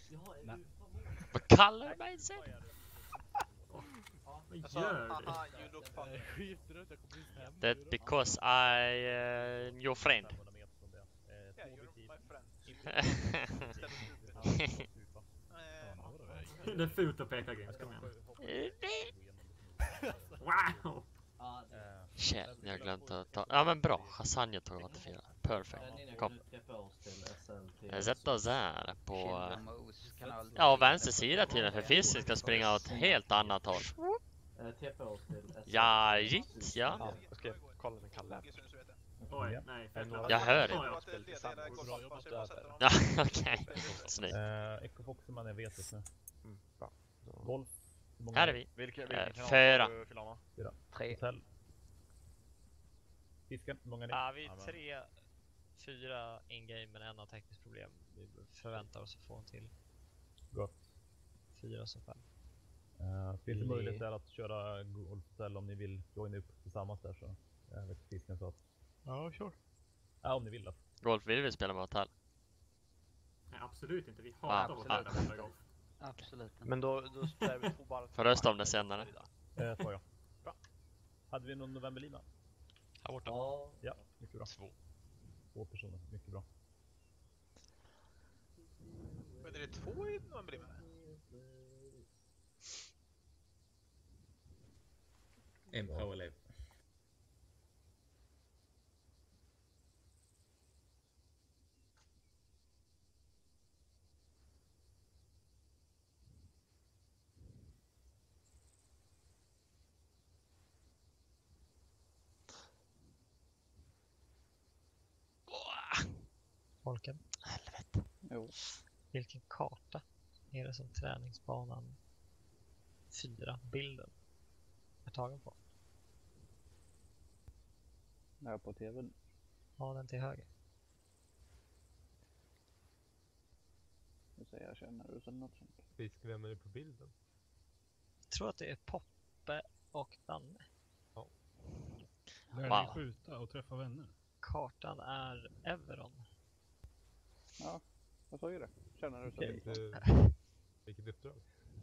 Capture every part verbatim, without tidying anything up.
Vad kallar du mig sen? Vad gör du? Haha, you look funny. That because I uh, your friend. Yeah, you're my friend. Det är fot och pekar games, kom igen. Wow! Shit, jag har glömt att ta... Ja men bra, Hassan tog åttiofyra. Perfect. Kom. Sätta oss här på... Ja, vänster sida tydligen, för fisken ska springa åt ett helt annat håll. Ja, jitt, ja. Jag ska kolla med Kalle. Oj, nej. Jag hör det. Ja, okej. Snyggt. Echo Foxman är vetet nu. Bra. Golf. Här är vi. Vilka, Eh, vilka fyra. Fyra. Fyra. Tre. Hotell. Fisken, hur många är ni? Ja, vi är tre, fyra in-game, men en har tekniskt problem. Vi förväntar oss att få en till. Gott. Fyra som fem. Uh, finns det möjlighet där att köra golfhotell om ni vill joina upp tillsammans där, så jag vet fisken så att... Ja, sure. Ja, om ni vill då. Golf vill vi spela med hotell. Nej, absolut inte. Vi hatar Ah, att spela golf. Absolut. Men då, då spelar vi två bara. Får rösta om det senare. Eh, två ja. Bra. Hade vi någon novemberlina? Här borta. Ja, mycket bra. Två. Två personer, mycket bra. Men är det två i november med? En powerlive. Folken. Helvete. Jo. Vilken karta är det som träningsbanan fyra bilden är tagen på? Jag är på tvn. Ja, den till höger. Nu säger jag känner du som något sånt. Fisk, vem är det på bilden? Jag tror att det är Poppe och Danne. Lär Wow. dig skjuta och träffa vänner. Kartan är Everon. Ja, jag sa ju det. Känner du som Okej. Vilket, vilket uppdrag?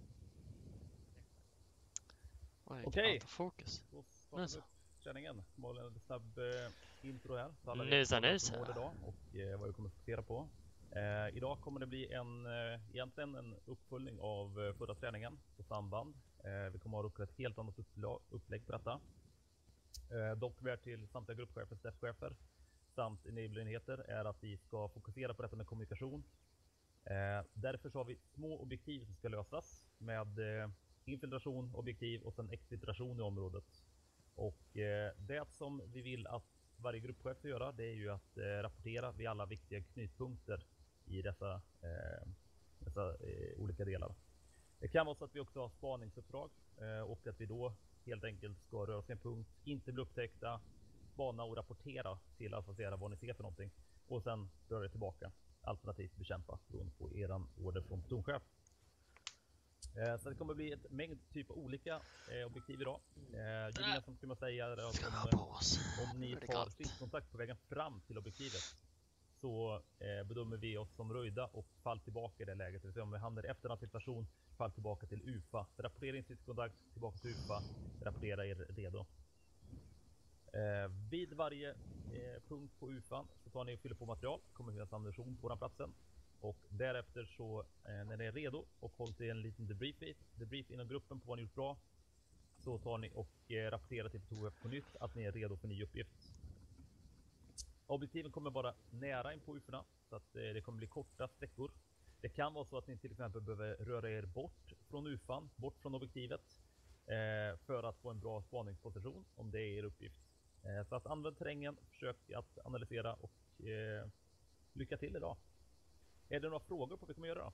Oj, Okej. vilken fokus. Då Nu startar så. vi upp känningen. Mål en snabb eh, intro här. Så alla Nu vet så, vad nu vi så. kommer idag och eh, vad vi kommer att fokusera på. Eh, idag kommer det bli en, eh, egentligen en uppföljning av eh, förra träningen på samband. Eh, vi kommer att ha ett helt annat uppla- upplägg på detta. Eh, dock värd till samtliga gruppchefer, staffchefer samt enabler-enheter är att vi ska fokusera på detta med kommunikation. Eh, därför så har vi små objektiv som ska lösas med eh, infiltration, objektiv och sen exfiltration i området. Och eh, det som vi vill att varje gruppchef ska göra, det är ju att eh, rapportera vid alla viktiga knutpunkter i dessa, eh, dessa eh, olika delar. Det kan vara så att vi också har spaningsuppdrag eh, och att vi då helt enkelt ska röra oss en punkt, inte bli upptäckta, spana och rapportera till Alfacera vad ni ser för någonting och sen röra er tillbaka, alternativt bekämpa beroende på eran order från plutonchef. Eh, så det kommer bli ett mängd typ av olika eh, objektiv idag. Eh, gemensamt kan man säga är att om, om ni tar stridskontakt på vägen fram till objektivet så eh, bedömer vi oss som röjda och fall tillbaka i det läget. Det vill säga om vi hamnar i efterhandssituation, fall tillbaka till U F A. Rapportera in stridskontakt, tillbaka till U F A, rapportera er redo. Eh, vid varje eh, punkt på U F A så tar ni och fyller på material, kommer finnas ammunition på den platsen. Och därefter så eh, när ni är redo och håller till en liten debrief, debrief inom gruppen på vad ni gjort bra, så tar ni och eh, rapporterar till plutonchef på nytt att ni är redo för ny uppgift. Objektiven kommer vara nära in på U F A, så att eh, det kommer bli korta sträckor. Det kan vara så att ni till exempel behöver röra er bort från U F A, bort från objektivet eh, för att få en bra spaningsposition om det är er uppgift. Eh, så att använd terrängen, försök att analysera och eh, lycka till idag. Är det några frågor på vad vi kommer göra då?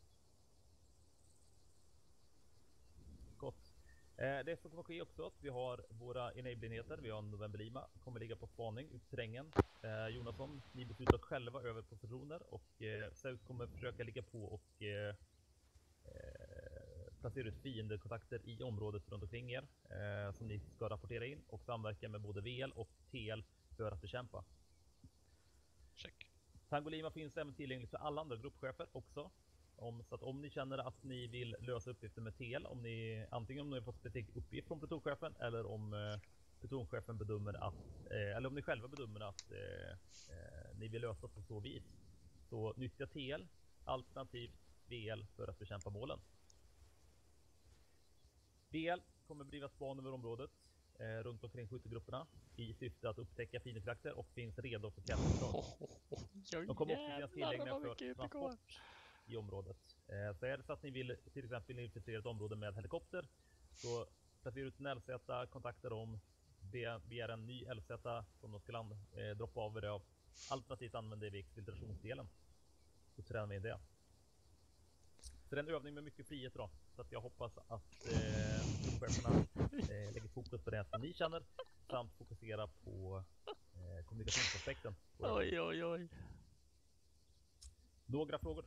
Gott. Eh, det som kommer ske också att vi har våra enable-enheter. Vi har novemberlima, kommer ligga på spaning ut i terrängen. Eh, Jonasson, ni beslutar själva över positioner och eh, Zeus kommer försöka ligga på och eh, eh, placera ut fiendekontakter i området runt omkring er eh, som ni ska rapportera in och samverka med både V L och T L för att bekämpa. Check. Tango Lima finns även tillgängligt för alla andra gruppchefer också. Om, så att om ni känner att ni vill lösa uppgifter med T L, om ni, antingen om ni har fått specifik uppgift från plutonchefen eller om eh, plutonchefen bedömer att, eh, eller om ni själva bedömer att eh, eh, ni vill lösa på så vis, så nyttja T L alternativt V L för att bekämpa målen. V L kommer bedriva span över området eh, runt omkring skyttegrupperna i syfte att upptäcka fiendefrakter och finns redo för kastningsdrag. De kommer också finnas tillgängliga för transport i området. Eh, så är det så att ni vill till exempel infiltrera ett område med helikopter, så placera ut en L Z, kontakta dem, be, begär en ny L Z som de ska land, eh, droppa av det av. Alternativt använder vi exfiltrationsdelen. Så tränar vi det. Så det är en övning med mycket frihet då. Så att jag hoppas att eh, cheferna eh, lägger fokus på det som ni känner samt fokusera på eh, kommunikationsaspekten. Oj, oj, oj. Några frågor?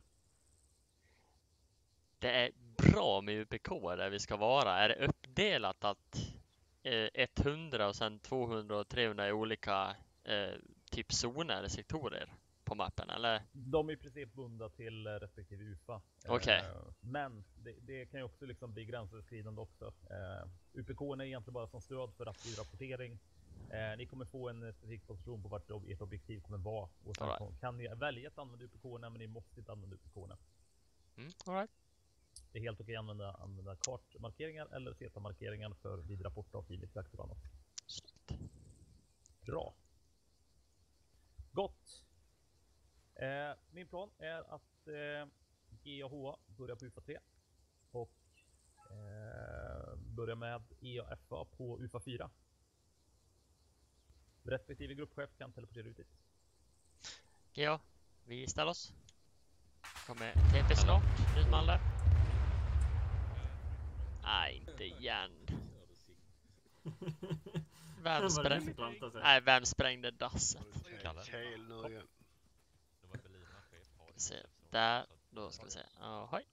Det är bra med U P K där vi ska vara. Är det uppdelat att eh, hundra och sen tvåhundra och trehundra är olika eh, typ zoner eller sektorer på mappen, eller? De är i princip bundna till respektive U F A. Okej. Eh, men det, det kan ju också liksom bli gränsöverskridande också. Eh, U P K är egentligen bara som stöd för aktiv rapportering. Eh, ni kommer få en specifik position på vart ert objektiv kommer vara. Och sen All right. kan ni välja att använda U P K, men ni måste inte använda U P K. Mm, all right. Det är helt okej att använda, använda kartmarkeringar eller Z-markeringar för vid rapport av fiendefrakter och annat. Bra. Gott. Eh, min plan är att eh, G A H A börjar på U F A tre och eh, börjar med E A F A på U F A fyra. Respektive gruppchef kan teleportera ut dit. Ja, vi ställer oss. Kommer T P snart, ut med alla. Nej, inte igen. Vem sprängde? Nej, vem sprängde dasset? Se, där, då ska vi se. Oh, hej.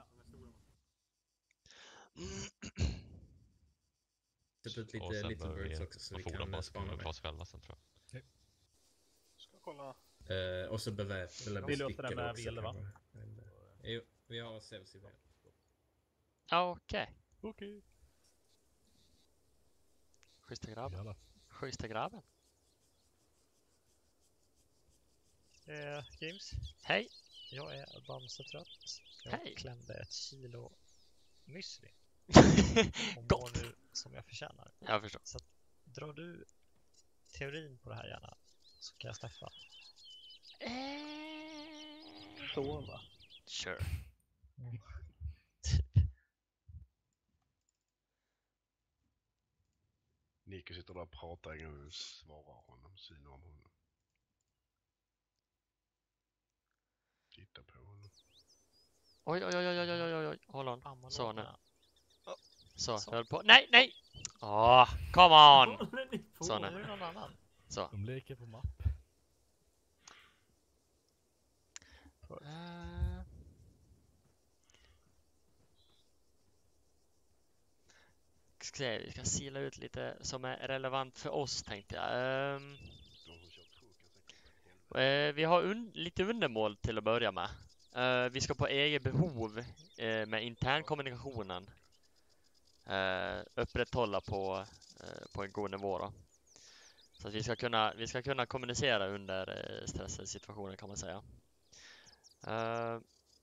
Sätt ut Och lite sen Little börjar Birds vi också så vi få dem kan bara spana spana med. på oss själva sen, tror jag. Ska kolla. Eh, och så beväpna eller Vi löser det bestyckade med också. V L, va? kanske. Men, eh, Jo, vi har Zeus i väl. Okej. Okej. Schyssta grabben. Jävlar. Schyssta grabben. Eh, James, Hej. jag är bamsetrött. Jag Hej. klämde ett kilo müsli. Och mår Gott. nu som jag förtjänar. Jag förstår. Så att, drar du teorin på det här gärna, så kan jag släppa. Sova. Sure. Nico sitter där och pratar ingen svarar honom, synar om honom. Titta på honom. Oj, oj, oj, oj, oj, oj, oj, oj. Håll on. Ammonologerna. Så nu. Så, Så. jag höll på. Nej, nej! Åh, come on! Håller ni på? Så Nu är nu. det någon annan. Så. De leker på mapp. Uh... Ska se, vi ska sila ut lite som är relevant för oss, tänkte jag. Um... De som kör truck kan säkert vara helvete. Uh, vi har un lite undermål till att börja med. Uh, vi ska på eget behov uh, med internkommunikationen uh, upprätthålla på, uh, på en god nivå då. Så att vi ska kunna, vi ska kunna kommunicera under uh, stressade situationer, kan man säga. Uh,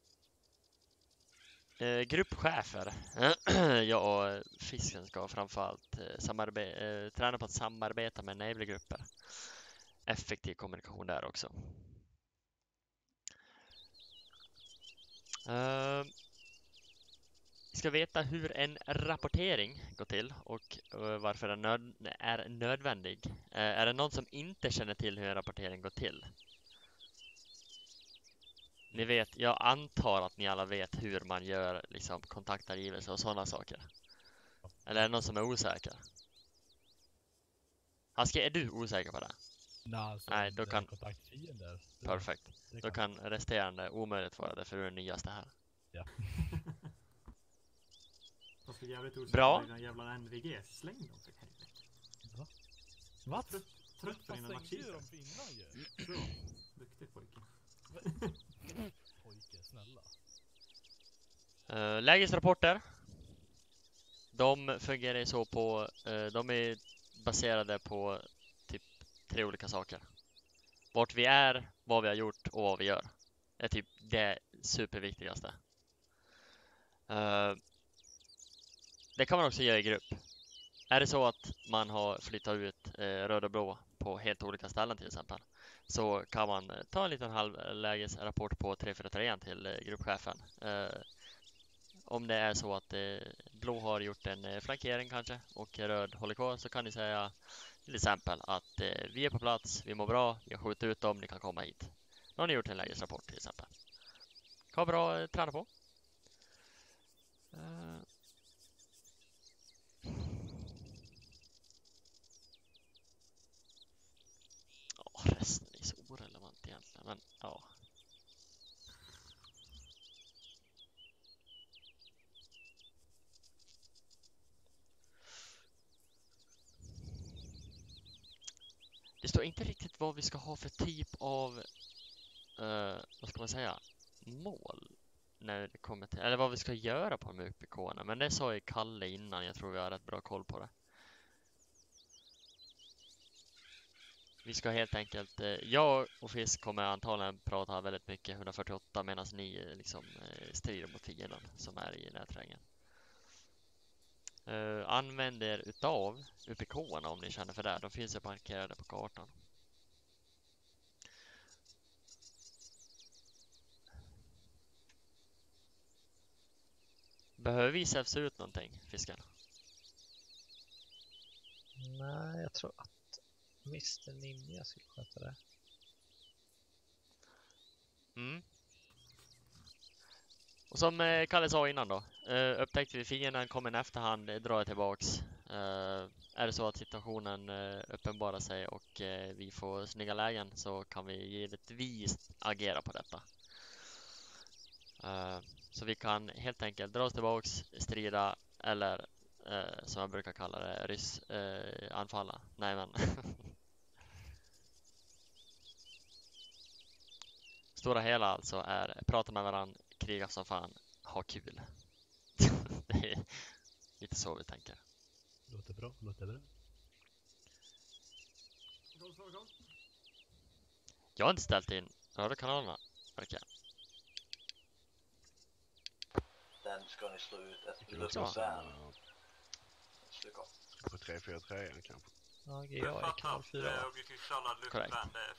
uh, gruppchefer. Jag och Fisken ska framförallt uh, samarbe uh, träna på att samarbeta med enablergrupper. Effektiv kommunikation där också. Uh, vi ska veta hur en rapportering går till och uh, varför den nöd är nödvändig. Uh, är det någon som inte känner till hur en rapportering går till? Ni vet, jag antar att ni alla vet hur man gör liksom kontaktangivelse och sådana saker. Eller är det någon som är osäker? Aske, är du osäker på det? Nej, alltså, Nej, då kan- kontaktfiender. Det- Perfekt. det Då kan resterande omöjligt vara det, för du är den nyaste här. De ska jävligt osäkra Bra. på den jävla N V G. Släng dem för helvete. Va? Trött, trött på dina Vad slängde ju machister. dem för innan ju? Bra. Duktig pojke. Pojke, snälla. Uh, lägesrapporter. De fungerar så på, uh, de är baserade på typ tre olika saker. Vart vi är, vad vi har gjort och vad vi gör. Det är typ det superviktigaste. Uh, det kan man också göra i grupp. Är det så att man har flyttat ut uh, röd och blå på helt olika ställen till exempel, så kan man ta en liten halvlägesrapport på tre fyra tre till uh, gruppchefen. Uh, om det är så att uh, blå har gjort en uh, flankering kanske och röd håller kvar, så kan ni säga till exempel att uh, vi är på plats, vi mår bra, vi har skjutit ut dem, ni kan komma hit. Nu har ni gjort en lägesrapport till exempel. Kan vara bra att träna på. Uh. Ja, resten är så orelevant egentligen, men ja. Det står inte riktigt vad vi ska ha för typ av, uh, vad ska man säga, mål när det kommer till, eller vad vi ska göra på mjukbikonerna. Men det sa ju Kalle innan, jag tror vi har rätt bra koll på det. Vi ska helt enkelt, uh, jag och Fisk kommer antagligen prata väldigt mycket hundrafyrtioåtta medan ni liksom uh, strider mot fienden som är i nätterrängen. Uh, använder utav U P K-erna om ni känner för det. De finns ju parkerade på kartan. Behöver vi säfsa ut någonting, Fisken? Nej, jag tror att mister Ninja skulle sköta det. Mm. Och som eh, Kalle sa innan då, eh, upptäckte vi fienden, kom en efterhand, eh, drar jag tillbaks. Eh, är det så att situationen eh, uppenbarar sig och eh, vi får snygga lägen, så kan vi givetvis agera på detta. Eh, så vi kan helt enkelt dra oss tillbaks, strida eller eh, som jag brukar kalla det, ryss eh, anfalla. Nej men. Stora hela alltså är prata med varandra, kriga som fan, ha kul. Det är lite så vi tänker. Låter bra, låter bra. Jag har inte ställt in radiokanalerna, verkar jag. Den ska ni slå ut ett Det låter som luftvärn. eh, på tre fyra tre kanske. Ja, G A i kanal fyra. Korrekt.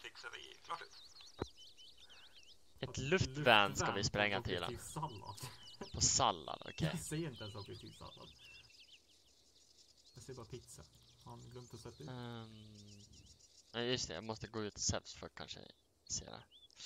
Ett luftvärn ska vi spränga till den. Sallad. På sallad, okej. Jag ser inte ens objektivsallad. Jag ser bara pizza. Har han glömt att sätta ut? Um, ja, just det, jag måste gå ut Sevs för att kanske se det.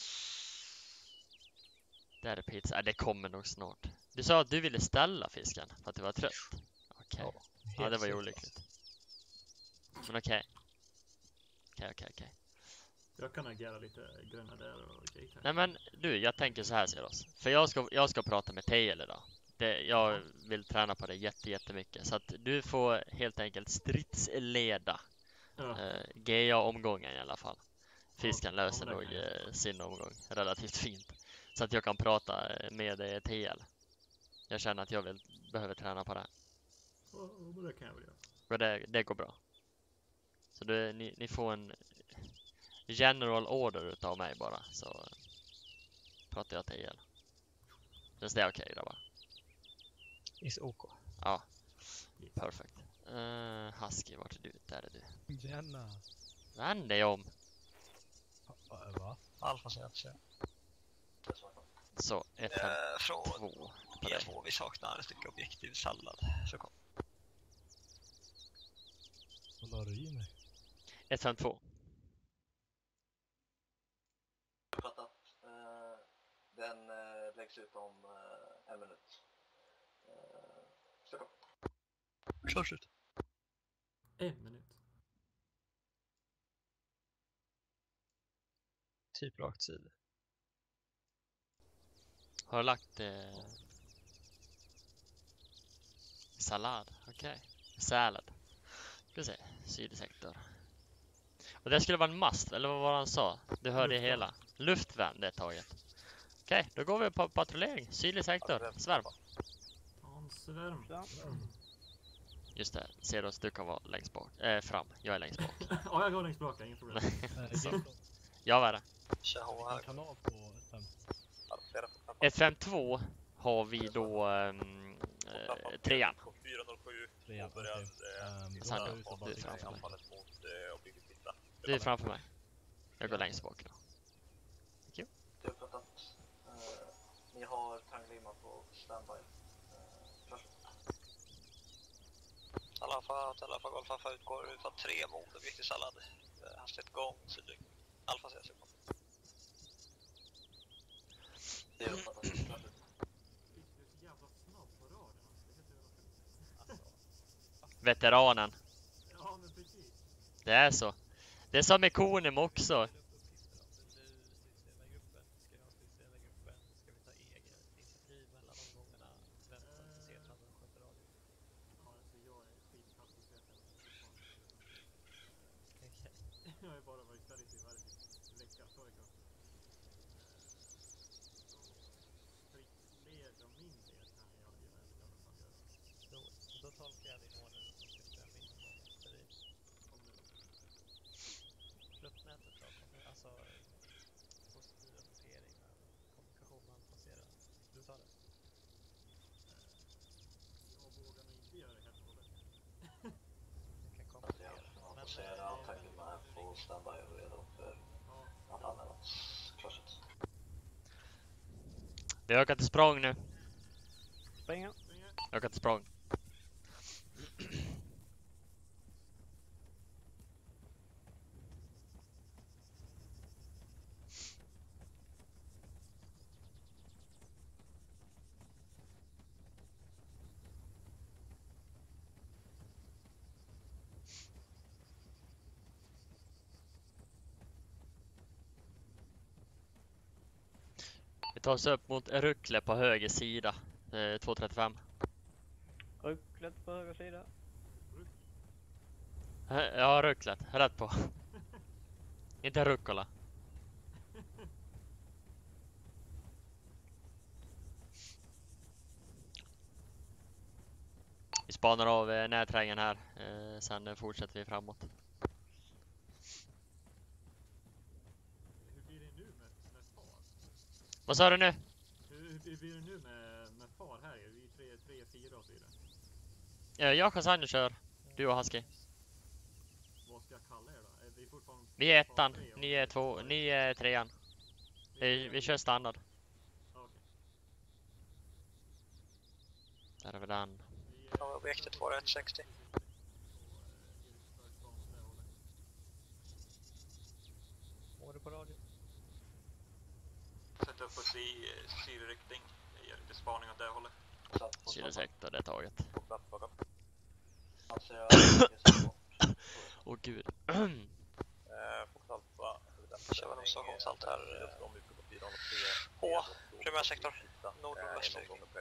Där är pizza. Ja, det kommer nog snart. Du sa att du ville ställa Fisken för att du var trött. Okej. Ja, Ja, det var ju helt olyckligt. Men okej. Okej, okej, okej. Jag kan agera lite gröna där och gate här. Nej men du, jag tänker så här, Siros. För jag ska, jag ska prata med Tail idag. Det, jag vill träna på det jätte, jättemycket. Så att du får helt enkelt stridsleda Ja. eh, G A-omgången i alla fall. Fisken Ja, löser ja, men nog det kan jag. eh, sin omgång relativt fint. Så att jag kan prata med eh, T L. Jag känner att jag vill, behöver träna på det. Ja, men det kan jag väl göra. Och det, det går bra. Så du, ni, ni får en general order utav mig bara. Så eh, pratar jag till er. Känns det okej då va? Is OK. Ja, perfekt. Uh, Husky, vart är du? Där är du. Jenna. Vänd dig om. Va? Va? Alfa säger att köra. Så, ett, fem, Eh, från två på E dig. två, vi saknar ett stycke objektiv sallad. Så kom. Vad la du i mig? ett, fem, två. Uppfattat. Eh, den eh, läggs ut om eh, en minut. Eh, Stockholm. Kör slut. En minut. Typ rakt sida. Har du lagt eh, sallad? Okej. Okay. Sallad. Ska se. Sydsektor. Och det skulle vara en must, eller vad var han sa? Du hörde Luftvärn. hela. Luftvärn, det är taget. Okej, då går vi på patrullering. Sydlig sektor. Svärm. Ja, en svärm. Just det. Ser oss, du kan vara längst bak. Eh, fram. Jag är längst bak. Ja, jag går längst bak. Inget problem. Så. Jag var det. En kanal på ett fem. ett fem två har vi då um, eh, trean. fyra noll sju. Trean, okej. Ehm, Sanna, då tar vi du är så bara framför mig. Anfallet mot eh, objektiv Titta. Du är framför mig. Jag går längst bak då. Thank you. Det är uppfattat. Uh, ni har Tanglima på standby. Uh, Alfa, Alfa, Golf, Alfa utgår utan tre mot objektiv sallad. Uh, hastighet gång, sydlig. Alfa ser sig på. Det är uppfattat. Du är så jävla snabb på radion. Det är helt jävla Veteranen. Ja, men precis. Det är så. Det är som med Konem också. Jag har bara varit färdig i varje vecka, två veckor. Stridsled och min del kan jag ju i alla fall göra. Då, då tolkar jag din order och så ska jag minna om strid. Luftnätet då kommer, alltså positiv rapportering och kommunikation man passerar. Du tar det? Jag vågar nog inte göra det helt och hållet. Jag kan komplettera. Men så är det Tanglima här på standby och redo för att användas. Klart. Vi ökar till språng nu. Springa. Ökar till språng. Vi tar oss upp mot Ruckle på höger sida. Eh, två trettiofem. Rucklet på höger sida. Eh, Ja, Rucklet. Rätt på. Inte Rucola. Vi spanar av eh, närträngen här. Eh, sen eh, fortsätter vi framåt. Hur blir det nu med, med far? Vad sa du nu? Hur, hur blir det nu med, med far här? Är vi tre, tre, fyra och så vidare? Eh, jag och Cassandra kör. Du och Husky. Vad ska jag kalla er då? Är vi fortfarande... Vi är ettan. Ni är två. Ni är trean. Vi, vi kör standard. Okej. Där är vi den. Ja, objektet var ett sextio. Order på radio. Sätt upp oss i sydriktning. Gör lite spaning åt det hållet. Sydlig sektor, det är taget. Alltså jag... Åh gud. Kör väl observationshalt här. H, primärsektor. Nordväst.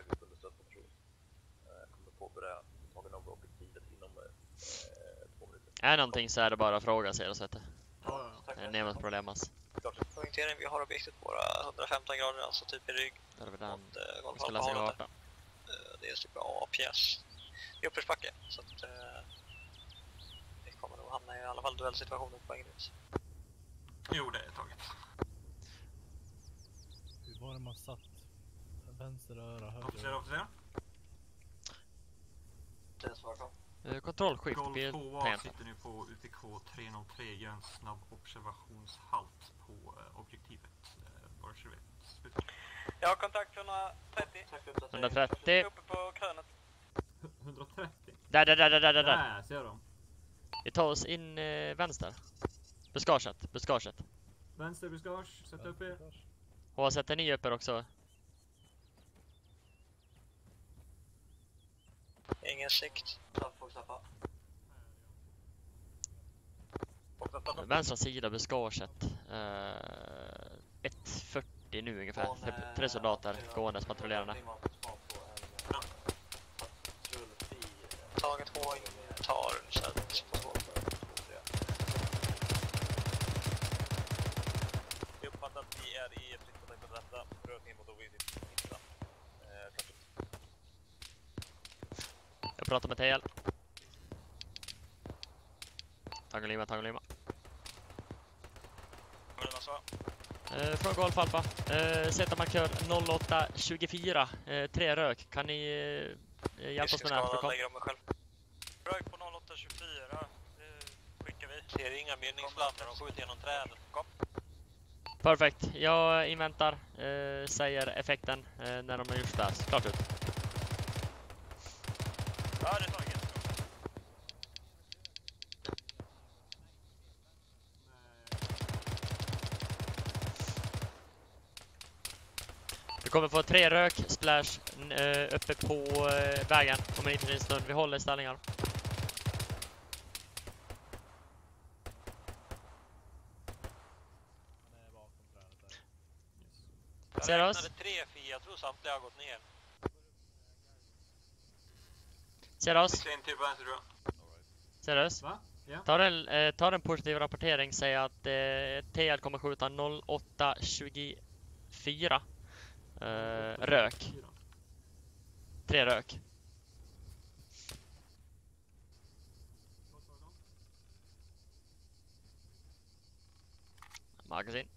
Är någonting så är det bara att fråga sig och sätta. Ja, ja. Nemat problemas. Poängtering, vi har objektet på våra hundrafemton grader, alltså typ i rygg. Där är vi den. Mot, eh, Vi ska läsa kartan. Uh, det är typ A-pjäs i uppförsbacke, så att uh, vi kommer nog hamna i alla fall duellsituationer på poänggräns. Jo, det är taget. Hur var det man satt? Vänster öra, höger Officer, öra. officer. Det är svar på. Eh, Kontrollskift, Golf bil, två tangenten. sitter nu på U T K tre noll tre, gör en snabb observationshalt på uh, objektivet. Uh, bara så du vet. Slut. Jag har kontakt etthundratrettio. etthundratrettio. Uppe på krönet. etthundratrettio. Där, där, där, där, där, där. Där ser de. Vi tar oss in eh, vänster. Buskaget, buskaget. Vänster buskage, sätt upp er. Och sätter ni upp er också? Ingen sikt. Vänstra sida buskaget. Eh, ett fyrtio nu ungefär. Tre, tre soldater gåendes patrullerande. Taget H tar kött på två. Vi uppfattar att vi är i fritt kontakt med detta. Rökning mot objektivt. Hitta. Eh, Jag pratar med T L. Tango Lima, Tango Lima. Eh, från Golf Alpha. Eh, sätta markör noll åtta tjugofyra. Eh, tre rök. Kan ni eh, hjälpa oss med det här? För lägger om mig själv. Rök på noll åtta tjugofyra. Det skickar vi. Ser inga mynningsladdar. De skjuter genom trädet. Kom. Perfekt. Jag inväntar. Eh, säger effekten eh, när de har gjort det. Klart ut. Ja, det är taget. Vi kommer få tre rök, splash äh, uppe på äh, vägen om en liten stund. Vi håller ställningar. Ser du oss? tre, fyra, jag tror samtliga har gått ner. Ser du oss? Ser du oss? Va? Ja. Ta en, eh, ta en positiv rapportering. Säg att eh, T L kommer skjuta noll åtta tjugofyra. Uh, rök. Tre rök. Magasin.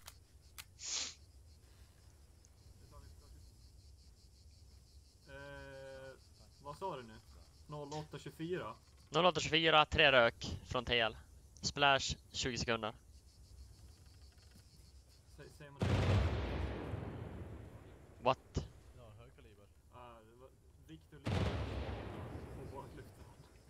Eh, vad sa du nu? noll åtta tjugofyra? noll åtta tjugofyra, tre rök från T L. Splash tjugo sekunder. Säg, säger man det? What? Ja, hög kaliber. Ah, det var Victor Lindberg på bakluften.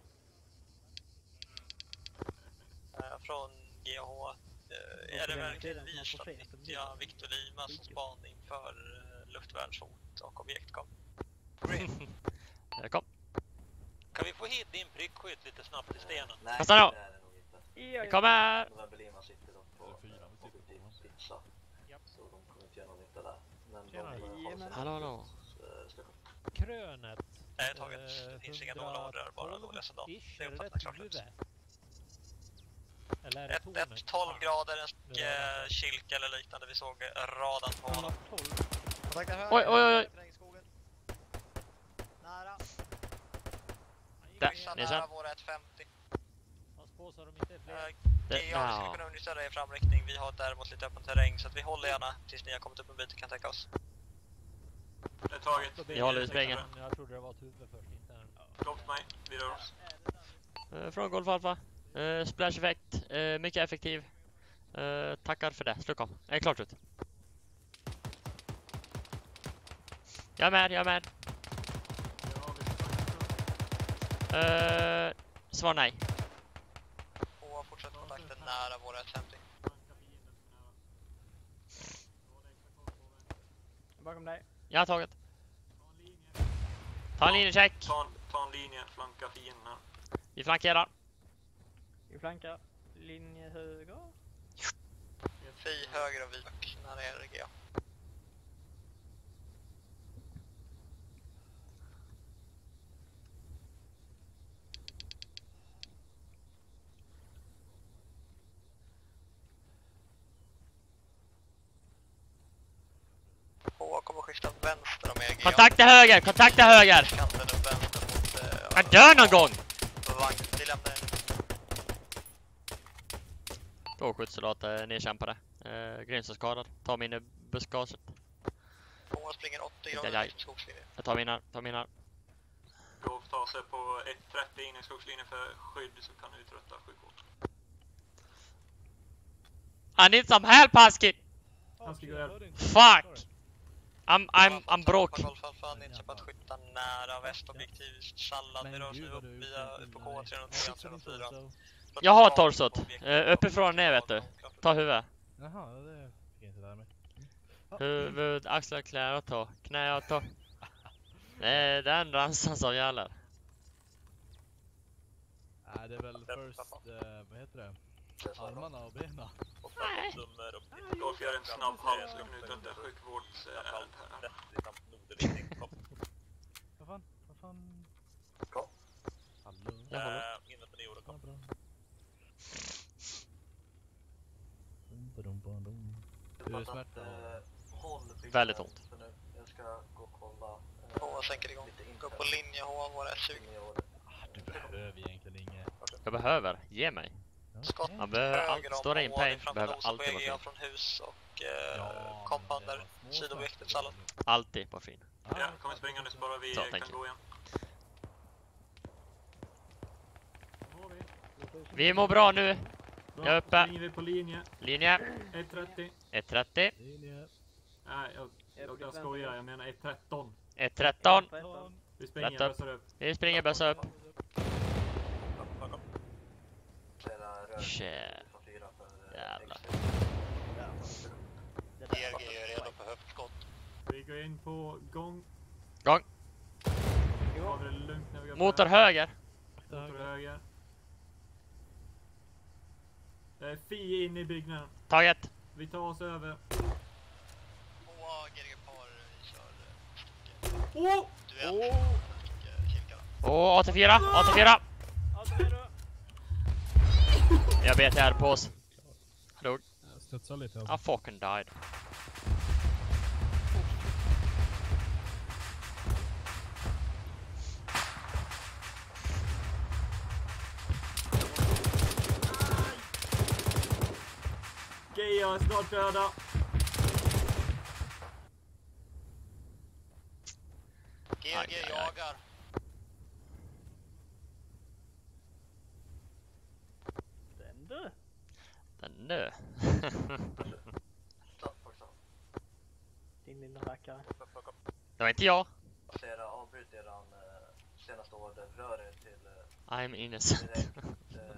Uh, från G H. Uh, är det verkligen Ystad nyttja Victor Limas spaning för uh, luftvärnshot och objekt? Kom. Green. Kom. Kan vi få hit din prickskytt lite snabbt i stenen? Nej, Kasta då. det är det nog inte. Vi kommer! November Lima sitter dock på objektiv pizza. Så de kommer inte göra någon nytta där. Men de Tjena. eh, håller sig Hallå, hallå. eh, Stockholm. Krönet. Nej, taget. Det finns inga dåliga order, bara dåliga soldater. Det är uppfattat klart ut. Eller är det ett ett tolv grader, en uh, kilk eller liknande. Vi såg radan på honom. Oj, oj, oj. Nära. Där, Vissa ni nära ser. våra ett femtio. På så de inte är fler. Uh, Det- jag ja. skulle kunna understödja dig i framriktning. Vi har däremot lite öppen terräng så att vi håller gärna tills ni har kommit upp en bit och kan täcka oss. Det är taget. Vi håller i sprängen. Jag trodde det var ett huvud först, inte en. Låt mig, vi rör oss. Uh, från Golf Alpha. Uh, splash effekt. Uh, mycket effektiv. Uh, tackar för det. Sluck om. Är det klart ut? Jag är med, jag är med. Uh, svar nej. Och fortsätt kontakten nära våra ett femtio. Bakom dig. Jag har tagit. Ta en linjecheck. Ta, ta en linje, flanka fienden. Vi flankerar. Vi flankar. Linje höger. Fi höger och vik. När är det G? H kommer skifta vänster om E G. Kontakt till höger, kontakt till höger. Kanten upp vänster mot... Jag dör någon gång. Vagn, vi lämnar. Två skyddssoldater nedkämpade. Uh, Grimstad skadad. Ta min i buskaget. H springer åttio Aj, grader aj. efter skogslinjen. Jag tar min här, tar min här. Gå ta sig på ett trettio in i skogslinjen för skydd så kan du uträtta sjukvård. I need some help, Husky! Han ska gå där. Fuck! I'm, I'm, I'm broke. Golfalfan inköpat skyttar nära västobjektiv. Sallad, vi rör sig upp via på K tre noll tre tre noll fyra. Jag har torsot. Uh, uppifrån ner, vet du. Ta huvudet. Jaha, det fick jag inte lära mig. Huvud, axlar, knä och tå. Knä och tå. Det är den ransan som gäller. Nej, det är väl först, eh, vad heter det? Armarna och benen. Nej. Golf gör en snabb halt och nu uträtta sjukvårdsärend här. Vad fan? Vad fan? Kom. Hallå? Jag håller. Inne på nio Ja, bra. Dum, dum, dum, dum. Hur är det smärta? Väldigt ont. Jag ska gå och kolla. H sänker igång. Gå på linje H, våra S tjugo. Du behöver egentligen inget. Jag behöver. Ge mig. Skott Man behöver allt. höger om Står det in H, pain framför behöver nosa på alltid vara E G A fin. från hus och eh, Ja, kompander. Sidobjektet sallad. Alltid vara fin. Ja, kom springande så bara vi Så, kan thank you. gå igen. Vi mår bra nu. Bra, Jag är uppe. springer vi på linje. Linje. ett trettio. ett trettio. Nej, jag, jag, jag skojar. Jag menar ett tretton. ett tretton. Vi springer, Rätt upp. bössar upp. Vi springer bössa upp. Shit. Jävlar. E G är redo för höftskott. Vi går in på gång. Gång. Ja, det är lugnt när vi går Motor på höger. Motor höger. Det är Fi in i byggnaden. Taget. Vi tar oss över. H, G G par, vi kör. Åh! Duell. Åh, A T fyra. A T fyra. Jag vet jag är på oss. Dog. Studsar lite. I fucking died. G A är snart döda. G G jagar. Den du. Den nu. Din lilla rackare. Det var inte jag. Passera, avbryt eran eh, senaste order. Rör er till eh, I'm innocent. direkt eh,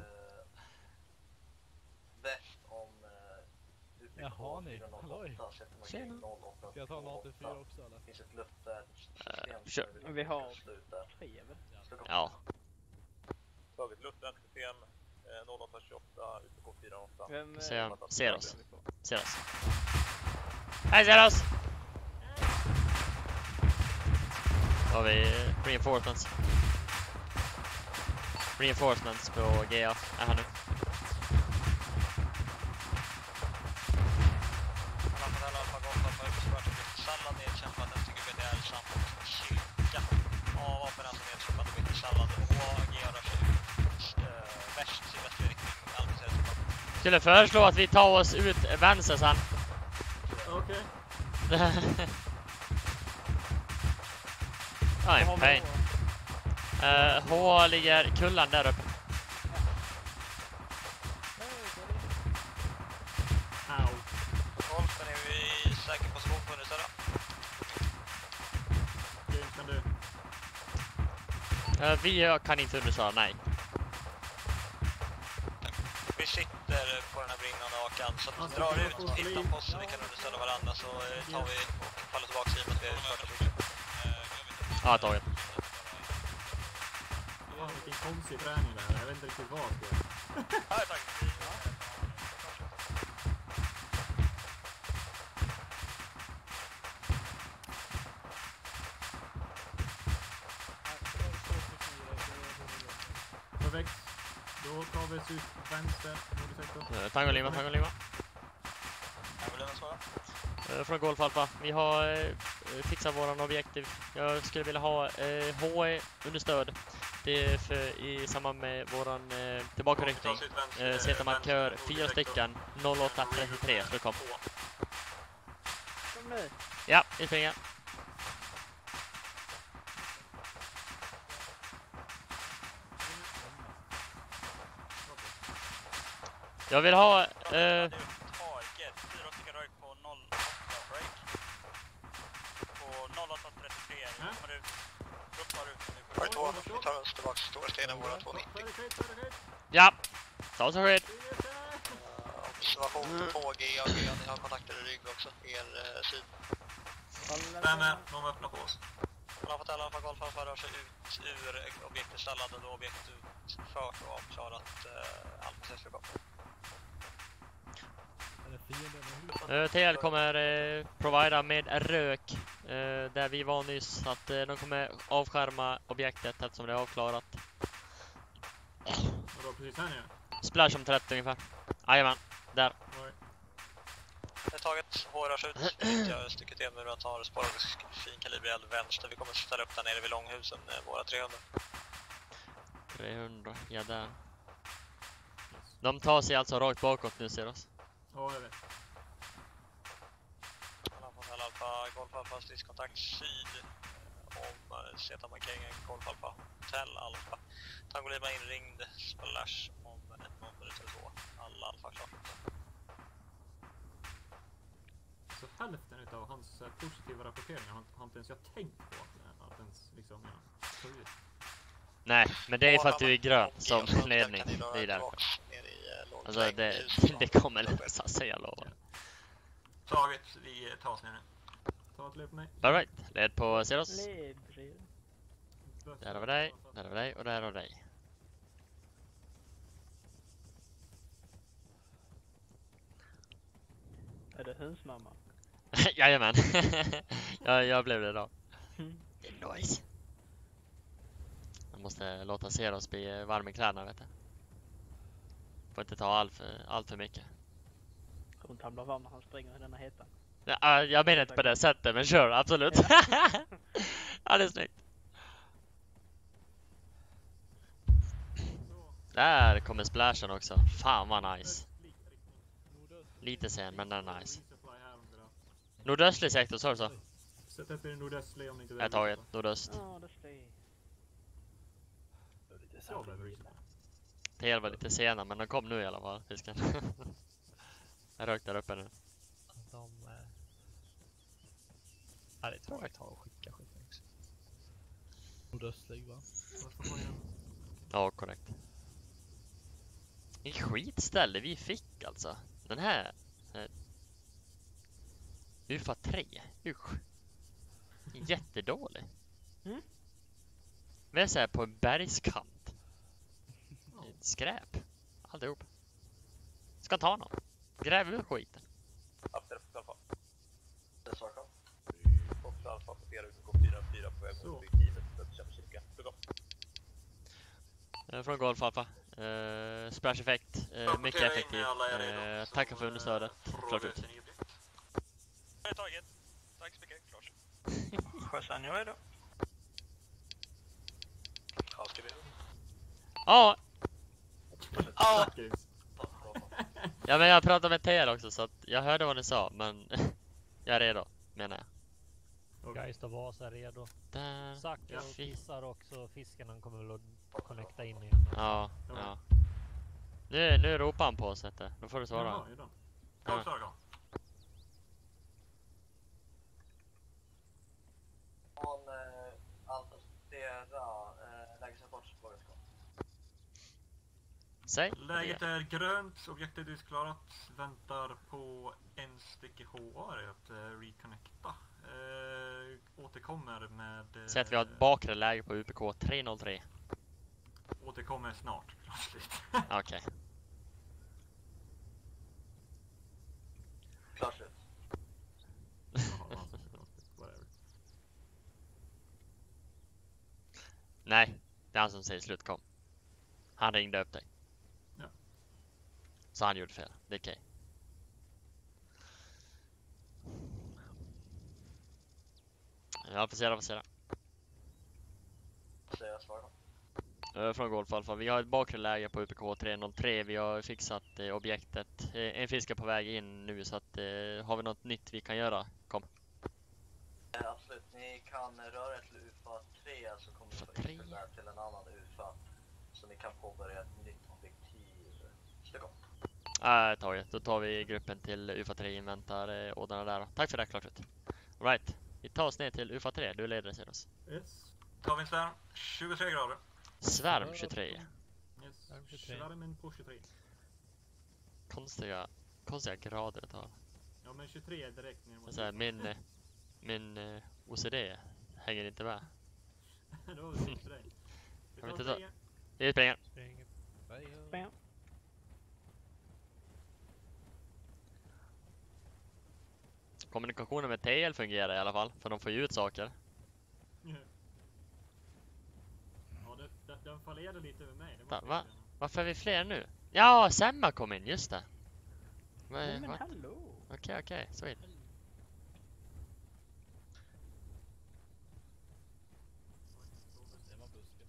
väst om eh, Jaha, ni. Halloj. Tjena. Ska jag ta en A T fyra också eller? Det finns ett luftvärnssystem. Uh, kör. Vi har tre väl? Ja. Tagit luftvärnssystem noll åtta tjugoåtta, U P K fyra åtta. Vem, Se, eh, ser oss. Ser oss. Hej, ser oss! Då har vi reinforcements. Reinforcements på G A är här nu. Rafael Alfa Golf Alfa Uppsvart och sallad nedkämpad efter G B D R samt kyrka. A vapen alltså nedkämpad och bytte sallad och H G A rör sig ut äh, värst sydvästlig riktning. Alldeles rätt. Skulle föreslå att vi tar oss ut vänster sen. Okej. I'm pain. Uh, H ligger kullan där uppe. Au. Golfen är vi i säker position på nu södra. Grymt, kan du. Uh, vi kan inte undersöka, nej. Vi sitter på den här brinnande akan så att vi Alltså, drar jag ut, får hittar liv. på oss så vi kan understöda varandra så eh, tar vi och faller tillbaka i och med att vi har utfört oss. Ja, taget. Fan, vilken konstig träning det här. Jag vet inte riktigt vad jag ska göra. Ja, tack. Perfekt. Då tar vi oss ut vänster. Uh, tango lima, tango lima. Jag vill lämna svara. Uh, från Golf Alpha. Vi har uh, fixat våran objektiv. Jag skulle vilja ha uh, H E understöd. Det är för, i samband med våran uh, tillbakaryckning. Uh, Sätta markör fyra stycken noll åtta trettiotre. Så det kom. Kom nu. Ja, vi springer. Jag vill ha... Uh, Target, fyra stycken röjk på noll åtta break. På noll åtta trettiotre, kommer ut. Ruppar ut nu. Var två, vi tar oss tillbaka till stora stenen, våra två nittio. ja, ta så skit. Observation på G A G, ni har kontakter i rygg också, er eh, syd. Stämmer, de öppnar på oss. Man har fått alla Alfa Golf Alfa rör sig ut ur objektet sallad och då objektet utfört och avklarat eh, Alfa sex sju. Uh, T L kommer uh, provida med rök uh, där vi var nyss. Så att uh, de kommer avskärma objektet eftersom det är avklarat. Och då precis här nu. Splash om trettio ungefär. Jajamän, där. Right. Det är taget. H R skjut. Jag stycker till med att ha sporadisk finkalibrig eld vänster. Vi kommer ställa upp där nere vid långhusen. Våra trehundra. trehundra, ja där. De tar sig alltså rakt bakåt nu, ser oss. Ja, jag vet. Hotell Alfa, Golf Alfa, stridskontakt syd. Om Z-markeringen, Golf Alfa, Hotell Alfa. Tango Lima inringd, splash om en någon minut eller två. Alla Alfa klart. Så hälften utav hans eh, positiva rapporteringar har har inte ens jag tänkt på att, att ens liksom, ja, ta ut. Nej, men det är för att du är grön som ledning. Det är därför. Alltså det, det kommer lösa sig, jag lovar. Taget, vi tar oss ner nu. Ta ett led på mig. All right, led på Zeros. Led. Där har vi dig, där har vi dig och där har vi dig. Är det hönsmamma? Jajamän. jag, jag blev det då. Det är nice. Man måste låta Zeros bli varm i kläderna, vet du. Får inte ta allt för, allt för mycket. Hon tablar varm när han springer i denna heta. Ja, jag menar inte på det sättet, men kör, absolut. Ja, det är snyggt. Där kommer splashen också. Fan vad nice. Lite sen, men den är nice. Nordöstlig sektor, så så. Sätt upp i nordöstlig om ni inte Jag har tagit nordöst. Ja, det är Så behöver du. Tel var lite sena, men de kom nu i alla fall, fisken. Jag rök där uppe nu. De... Eh... Ja, det tror jag tar och skicka skit också. Nordöstlig, va? Ja, korrekt. En skitställe vi fick alltså. Den här... här. U F A tre. Usch. Jättedålig. Mm? Vi är så här på en bergskant. Skräp. Alltihop. Ska ta någon. Gräv ur skiten. After Alfa. Det är svart. Fox Alfa på fyra ut och fyra fyra på väg mot objektivet. Kämpkika. Uh, från Golf Alfa. Uh, splash effekt. Uh, mycket effektiv. Uh, tackar för understödet. Klart ut. Det är taget. Tack så mycket. Klart. Sjösan, jag är då. Ja. Ja. Ja, men jag pratade med T L också, så att jag hörde vad ni sa, men jag är redo, menar jag. Geist och Vasa är redo. Där. Zacke Ja. och kissar också. Fiskarna kommer väl att connecta in igen. Ja, ja. Nu, nu ropar han på oss, vet du. Då får du svara. Jaha, ja, då. Kom, svara då. Från eh, Altera, eh, lägesrapportsfråga. Säg. Läget är grönt, objektet är utklarat. Väntar på en stycke H R att uh, reconnecta. Uh, återkommer med... Uh, Säg att vi har ett bakre läge på U P K tre noll tre. Återkommer snart, plötsligt. Okej. Okay. Klart slut. Nej, det är han som säger slut, kom. Han ringde upp dig. Ja. Så han gjorde fel, det är okej. Okay. Alfa Sierra, Alfa Sierra. Så jag svarar. Uh, från Golf Alfa. Vi har ett bakre läge på U P K tre noll tre. Vi har fixat uh, objektet. Uh, en fisk är på väg in nu, så att uh, har vi något nytt vi kan göra? Kom. Eh, absolut, ni kan röra er till U F A tre så kommer ni få ytterligare till en annan U F A. Så ni kan påbörja ett nytt objektiv. Styck om. Äh, taget. Då tar vi gruppen till U F A tre, inväntar uh, ådarna där. Tack för det, klart ut. All right. Vi tar oss ner till U F A tre. Du leder, ser oss. Yes. Tar vi en svärm. tjugotre grader. Svärm tjugotre. Yes. Svärmen på tjugotre. Konstiga, konstiga grader att ha. Ja, men tjugotre är direkt ner mot... Så här, min, min uh, O C D hänger inte med. Då var det för dig. Jag vet inte. Vi springer. Springer. Kommunikationen med T L fungerar i alla fall, för de får ju ut saker. Ja, det, det, den fallerade lite med mig. Va? Va? Varför är vi fler nu? Ja, Semma kom in, just det. Va, Oh, men va? hallå! Okej, okej, sweet. Det var busken.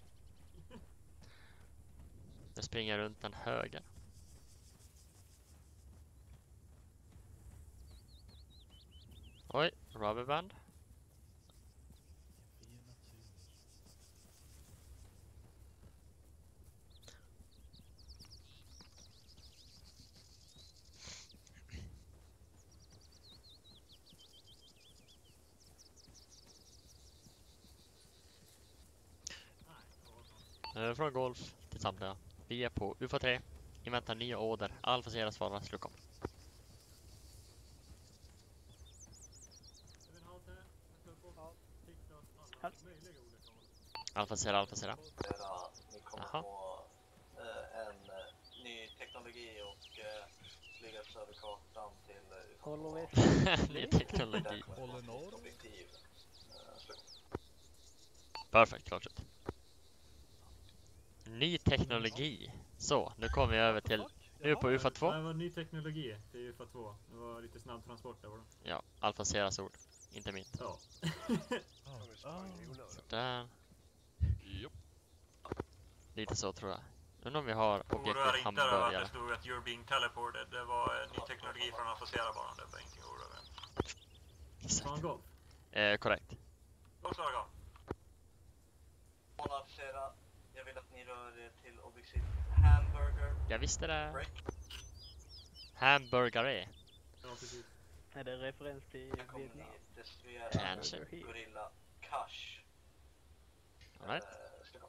Jag springer runt den höger. Oj, rubberband. Eh, Från golf till samtliga. Vi är på U F A tre. Inväntar nya order. Alfa Sierra svarar slukom. Alfa Sierra, Alfa Sierra. Ni kommer Aha. få eh, en eh, ny teknologi och eh, flygas över kartan till eh, Ny teknologi. objektiv. Eh, slukom. Perfekt, klart slut. Ny teknologi. Så, nu kommer vi över till... Nu är vi på U F A två. Det var ny teknologi till U F A två. Det var lite snabb transport där var det. Ja, Alfa Sierras ord. Inte mitt. Ja. Sådär. Lite så tror jag. Undrar om vi har Oroa objektet inte över att det hamburgare. stod att you're being teleported. Det var eh, ny teknologi från Alfa Sierra bara. Det var ingenting att oroa över. Var en golf? Eh, korrekt. Vad sa jag? Monarchera, jag vill att ni rör er till objektiv hamburger. Jag visste det. Hamburgare. Ja, precis. Är det referens till Sen kommer ni destruera Kanske. Gorilla Cash. All right. Eh, slukom.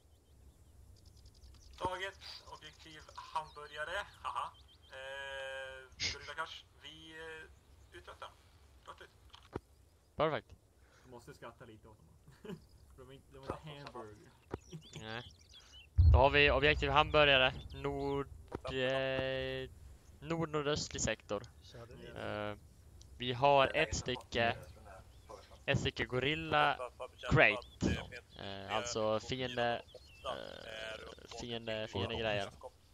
Taget, objektiv hamburgare. Haha. Eh, Gorilla Cash. Vi eh, uträttar. Klart ut. Perfekt. Jag måste skratta lite åt dem. De är inte, de är inte hamburger. Nej. Då har vi objektiv hamburgare. Nord... Eh, nord-nordöstlig sektor. Eh, vi har ett stycke... Ett stycke Gorilla Crate. Eh, alltså fiende... Eh, fiende... Fiende grejer.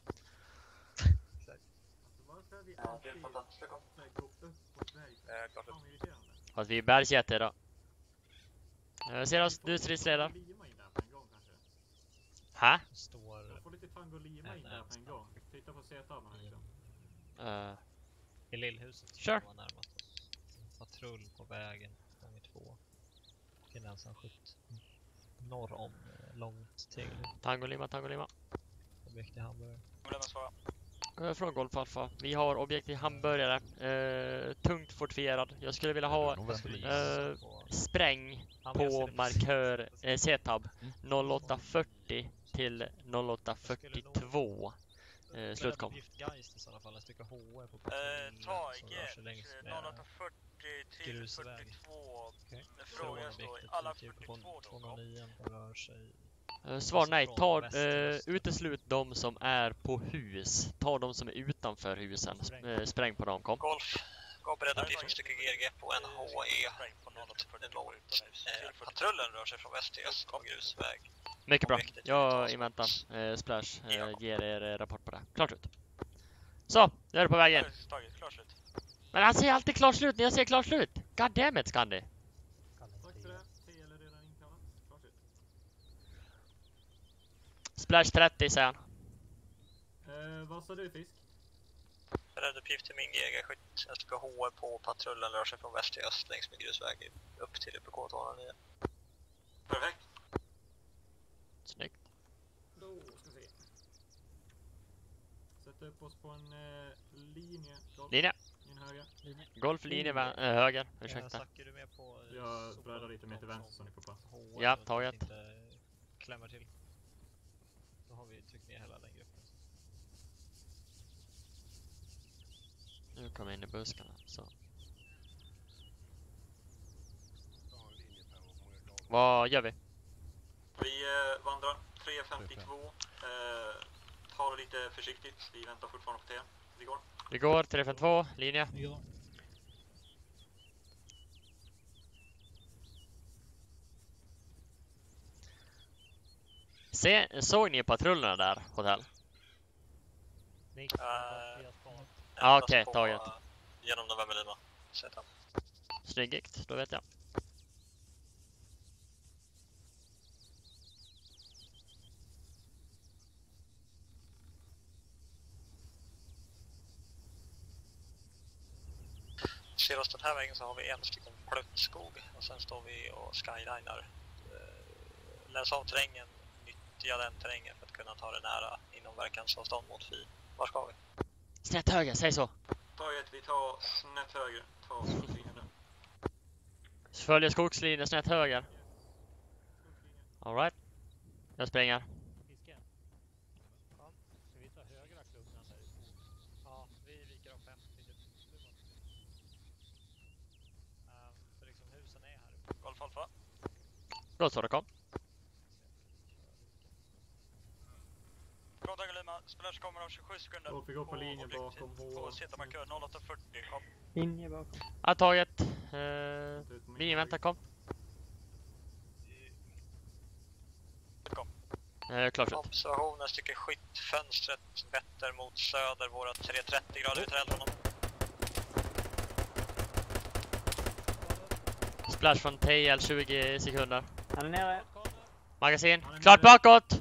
Varför är vi Ja, alltid det är på att slukom. så här, gå upp på ett berg? Eh, klart Fan, vad irriterande. Fast vi är bergsjätte idag. Eh, ser oss, du stridsledare. Lima in där på en gång kanske. Hä? Står Jag får lite tango lima in där på en gång. Titta på C-tabben här liksom. Uh, i lillhuset. Sure. Var närmast oss. Patrull på vägen gånger två. Till den som skjuts norr om eh, långt till tango lima, tango lima. objekt i Hamburg. Jag vill svara. Eh, från Golf Alpha. Vi har objektiv hamburgare. Eh, tungt fortifierad. Jag skulle vilja ha eh, spräng på markör eh, C-tab noll åtta fyrtio till noll åtta fyrtiotvå. Eh, slutkom. Geist i sådana fall. En stycke H är på Eh, patrull som rör Taget, sig längs noll åtta med fyrtio till grusväg. fyrtiotvå. Okay. Frågan står i alla fyrtiotvå då. tvåhundranio rör sig. Eh, svar nej. Ta, eh, uteslut de som är på hus. Ta de som är utanför husen. Sp- eh, spräng på dem, kom. Golf. Gå beredd uppgift om stycke G R G på en H E. Eh, patrullen rör sig från väst till öst på grusväg. Mycket bra. Jag inväntar eh, Splash. Eh, ger er eh, rapport på det. Klart ut. Så, nu är det på vägen. Taget, klart slut. Men han säger alltid klart slut när jag säger klart slut. God damn it, Scandi. Tack för det. T eller redan inkallat. Klart ut. Splash trettio säger han. Eh, vad sa du, Fisk? Beredd uppgift till min G G skytt. Jag ska H på patrullen rör sig från väst till öst längs med grusväg upp till U P K tvåhundranio. Perfekt. Snyggt. Då ska vi se. Sätta upp oss på en eh, linje. Golf. Linje. In höger. Linje. Golf, linje, vä- äh, höger. Ja, Ursäkta. Zack, är du med på eh, Jag sopa bläddrar lite mer till de vänster som så ni får plats. H Ja, så att taget. inte klämmer till. Då har vi tryckt ner hela den gruppen. Nu kommer jag in i buskarna. Så. Vad gör vi? Vi eh, vandrar tre femtiotvå. Eh, ta det lite försiktigt. Vi väntar fortfarande på T. Vi går. Vi går tre fem två, linje. Ja. Se, såg ni patrullerna där, hotell? Nick, Uh, Ja, okej, taget. genom November Lima. Sätt Snyggigt, då vet jag. Ser oss den här vägen så har vi en stycken plötskog och sen står vi och skylinar. Eh, läs av terrängen, nyttja den terrängen för att kunna ta det nära inom verkansavstånd mot fi. Var ska vi? Snett höger, säg så. Taget, vi tar snett höger. Ta skogslinjen där. Följer skogslinjen snett höger. All right. Jag springer. Fisken. Ja, ska vi ta högra klubban där? Ja, vi viker av femtio. Um, för liksom husen är här uppe. Golf Alfa. Då så, det kom. Bra, Tango Lima. Splash kommer om tjugosju sekunder. Och vi går på linje bakom På Z-markör noll åtta fyrtio, kom. Linje bakom. Ja, taget. Eh, vi väntar, kom. Kom. Eh, klart ut. Observationen stycker skyttfönstret vetter mot söder, våra tre trettio grader ut till honom. Splash från T L tjugo sekunder. Han är nere. Magasin. Klart bakåt!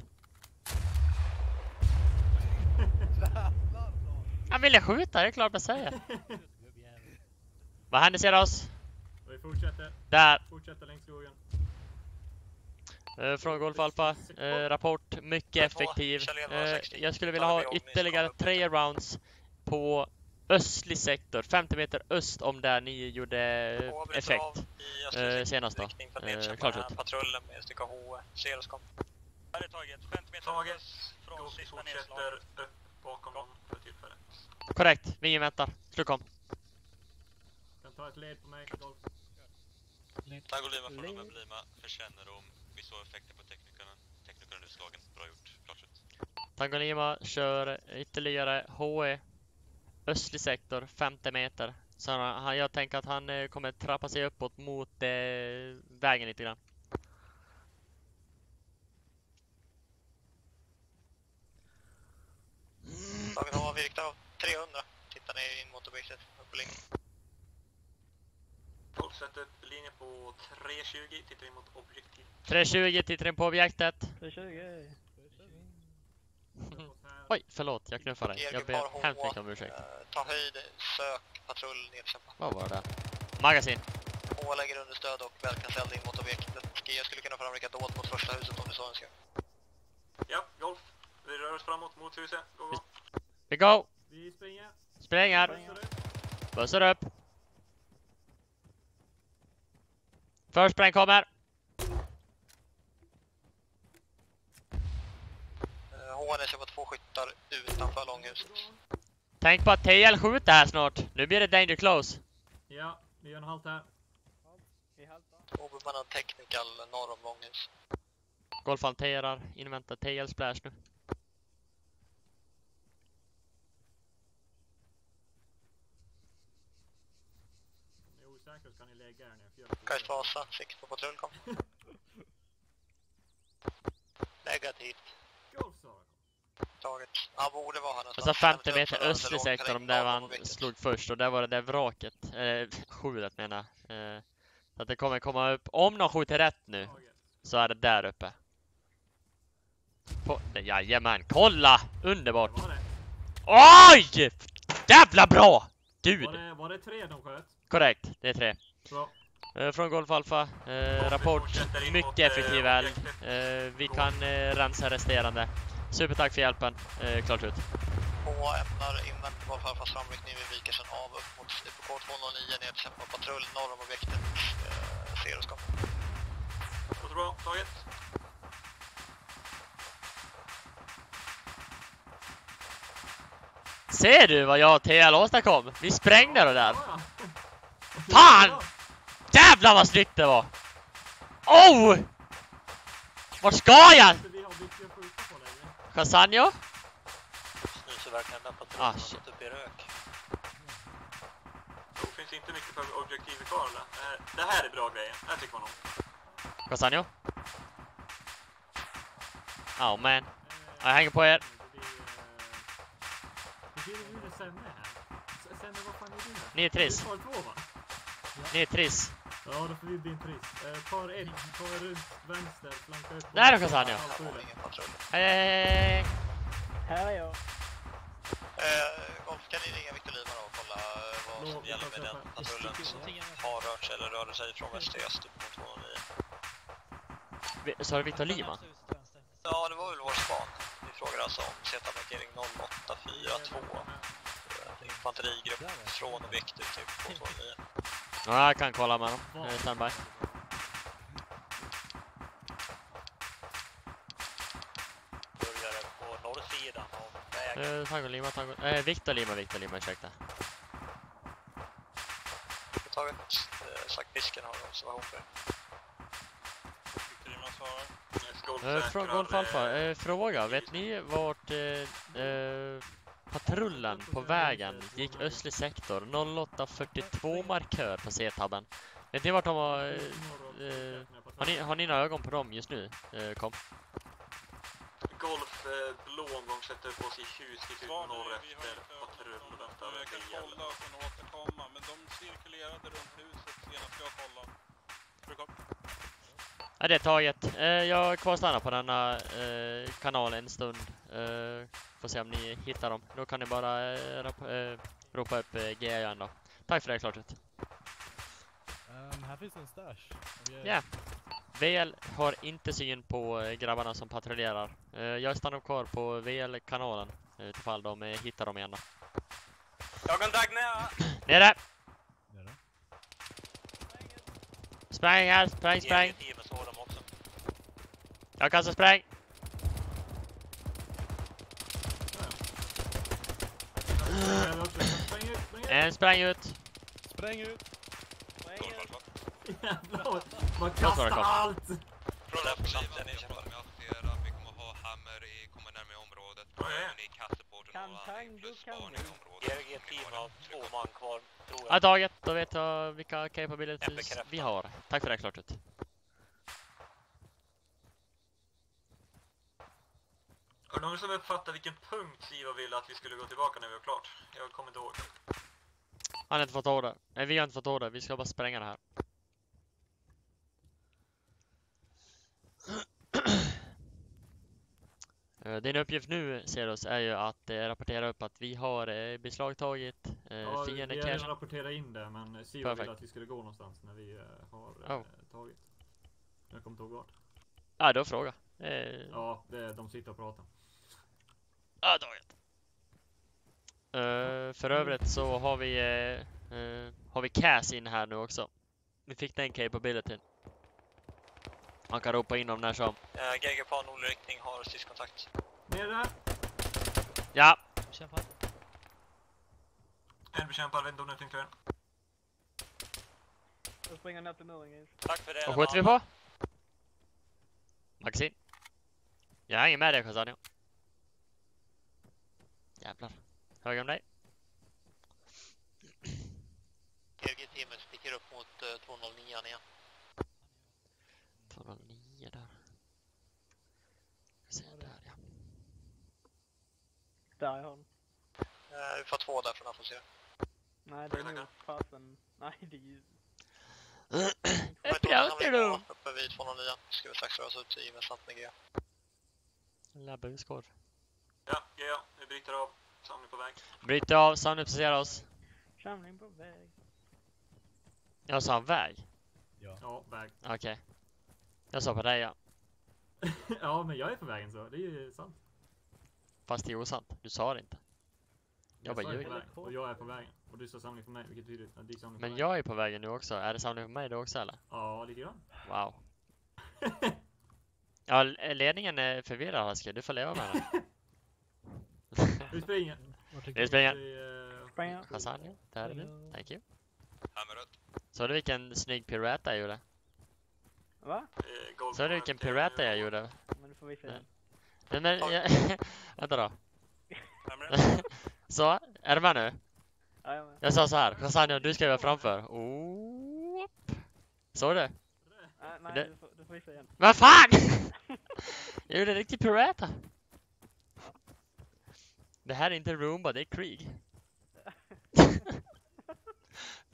Han ville skjuta, det är klart jag säger. Vad händer ser oss? Vi fortsätter. Där. Fortsätter längs skogen. Uh, från Golf Alpha. Uh, rapport mycket effektiv. Uh, jag skulle vilja ha ytterligare tre rounds på östlig sektor. femtio meter öst om där ni gjorde effekt. Uh, senast då. Uh, klart ut. Patrullen med stycka H. Ser oss kom. Här är taget. femtio meter taget. Från sista nedslag. Upp bakom dem för tillfället. Korrekt. Vi väntar. Slut kom. Kan ta ett led på mig. Golf. Tango Lima från November Lima förtjänar om vi såg effekter på teknikerna. Teknikerna nu slagen. Bra gjort. Klart ut. Tango Lima kör ytterligare H E. Östlig sektor. femtio meter. Så han, jag tänker att han eh, kommer trappa sig uppåt mot eh, vägen lite grann. Tagen har virkt av trehundra. Tittar ner in mot objektet. Upp på linjen. Sätt upp linje på tre tjugo. Tittar in mot objektiv. tre tjugo tittar in på objektet. tre tjugo. Oj, förlåt. Jag knuffar dig. Jag ber hemskt mycket om ursäkt. Ta höjd, sök, patrull, nedkämpa. Vad var det? Magasin. H lägger understöd och verkanseld in mot objektet. Jag skulle kunna framrycka dolt mot första huset om du så önskar. Ja, Golf. Vi rör oss framåt mot huset. Go, go. Vi go! Vi springer. Springer. Bussar upp. Förspräng kommer. H N kör på två skyttar utanför långhuset. Tänk på att T L skjuter här snart. Nu blir det danger close. Ja, vi gör en halt här. Obemannad technical norr om långhus. Golf hanterar. Inväntar T L splash nu. Osäker så kan ni lägga er ner. Kajs Vasa, sikt på patrull kom. Negativt. Taget. Ja, borde vara han. Alltså femtio meter östlig sektor om där han slog först. Och där var det där vraket. Eh, skjutet menar eh, så att det kommer komma upp. Om någon skjuter rätt nu så är det där uppe. På, jajamän, kolla! Underbart. Oj! Jävla bra! Gud! Var det, var det tre de sköt? Korrekt, det är tre. Bra. Eh, från Golf Alpha. Eh, rapport. Mycket effektiv eld. Eh, vi kan eh, rensa resterande. Supertack för hjälpen. Eh, klart ut. H ämnar invänta Golf Alphas framryckning vid vikelsen av upp mot K två noll nio nedkämpa patrull norr om objektet. Eh, ser oss kom. Så bra, taget. Ser du vad jag och T L åstadkom? Vi sprängde det där. Fan! Jävlar vad snyggt det var! Oh! Var ska jag? Casanio? Snyser verkligen med patrullen ah, och satt upp i rök. Det finns inte mycket för objektivet kvar eller? Det här är bra grejer. Det här tycker man om. Casanio? Oh man. Jag hänger på er. Det blir ju det sämre här. men vad fan är det där? Ni är Triss. Du tar två, va? Ni är Triss. Ja, då får vi bli en Triss. Eh, tar ett, tar runt vänster, flankar upp. Där är Cassania. Hej, hej, hej. Här är jag. Eh, Golf, kan ni ringa Victor Lima då och kolla eh, vad som gäller med den patrullen som har rört sig eller rörde sig från väst till öst upp mot tvåhundraonio? Vi- Så är det Victor Lima? Ja, det var väl vår span. Vi frågar alltså om Z-markering noll åtta fyra två. Eh, infanterigrupp från objekt ut till tvåhundraonio. Ja, jag kan kolla med dem. Jag är standby. Började på norrsidan av vägen. Eh, Tango Lima, Tango... Eh, Victor Lima, Victor Lima, ursäkta. Taget. Eh, sagt fisken har en observation för. Victor Lima svarar. Eh, frå- Golf Alpha, eh, fråga. Vet ni vart eh, eh, patrullen på vägen gick östlig sektor? noll åtta fyrtiotvå markör på C-tabben. Vet ni vart de var... Eh, eh, har, ni, har ni några ögon på dem just nu? Eh, kom. Golf eh, blå omgång sätter på sig hus i typ norr efter patrull och väntar Jag kan kolla och sen återkomma, men de cirkulerade runt huset senast jag kollade. Frukop. Ja, det är taget. Eh, jag kvarstannar på denna eh, kanal en stund. Eh, får se om ni hittar dem. Då kan ni bara eh, rap- eh, ropa upp eh, G igen då. Tack för det, klart ut. Um, här finns en stash. Ja. Yeah. V L har inte syn på eh, grabbarna som patrullerar. Eh, jag stannar kvar på V L-kanalen eh, utifall de eh, hittar dem igen då. Jag kan tagga nära! Nere! Spräng här, spräng, spräng! Jag kastar spräng! En spräng ut! Spräng ut! Jävlar, man kastar allt! Från F-samten i Käppar. Vi kommer ha hammer i, kommer närmare området. Ni kastar på den och allting plus spaning i området. G R G-team har två man kvar, tror jag. Ja, taget. Då vet jag vilka capabilities vi har. Tack för det, klart ut. Har någon som uppfattar vilken punkt Siva ville att vi skulle gå tillbaka när vi var klart? Jag kommer inte ihåg. Han har inte fått order. Nej, vi har inte fått order. Vi ska bara spränga det här. Din uppgift nu, Ceros, är ju att eh, rapportera upp att vi har eh, beslagtagit eh, ja, fienden vi har redan cash. rapporterat in det, men Siva ville att vi skulle gå någonstans när vi eh, har eh, Oh. tagit. Jag kommer inte ihåg vart. Ja, då fråga. Eh... Ja, det, de sitter och pratar. Ja, taget. Uh, för övrigt så har vi uh, uh, har vi Cass in här nu också. Vi fick den capabilityn. Han kan ropa in om när som. Uh, G G på nordlig riktning har sist kontakt. Nere där. Ja. Bekämpad. En bekämpad, vänd om nu tänkte jag. Jag springer ner till muren. Tack för det. Vad skjuter vi på? Magasin. Jag är ingen med dig, Cassania. Jävlar. Höger om dig. G G-teamet sticker upp mot uh, tvåhundranio igen. tvåhundranio där. Se där, ja. Där är hon. Uh, vi får två där från Afosir. Nej, det är nog fasen. Nej, det är ju... Öppna du! Uppe vid tvåhundranio. Ska vi strax röra oss ut i Västland med G. Labba husgård. Ja, G A. Vi bryter av. Samling på väg. Bryter av, samling placerar oss. Samling på väg. Jag sa väg. Ja, ja väg. Okej. Okay. Jag sa på dig, ja. Ja, men jag är på vägen så. Det är ju sant. Fast det är osant. Du sa det inte. Jag, jag bara ljuger. Och jag är på vägen. Och du sa samling på mig, vilket betyder att det är samling på Men väg. jag är på vägen nu också. Är det samling på mig då också, eller? Ja, lite grann. Wow. Ja, ledningen är förvirrad, Haske. Du får leva med det. Vi springer. Vi springer. Springer. Cassania, där är du. Thank you. Hammerut. Så du vilken snygg pirueta jag gjorde? Va? Så du vilken pirueta jag gjorde? Men du får visa den. Nej, men... Jag... Vänta då. Så, är du med nu? Ja, jag med. Jag sa så här. Cassania, du ska vara framför. Oop. Såg du? Nej, nej det... du, får, du får visa igen. Vad fan! Jag gjorde en riktig pirueta. Det här är inte Roomba, det är Krieg.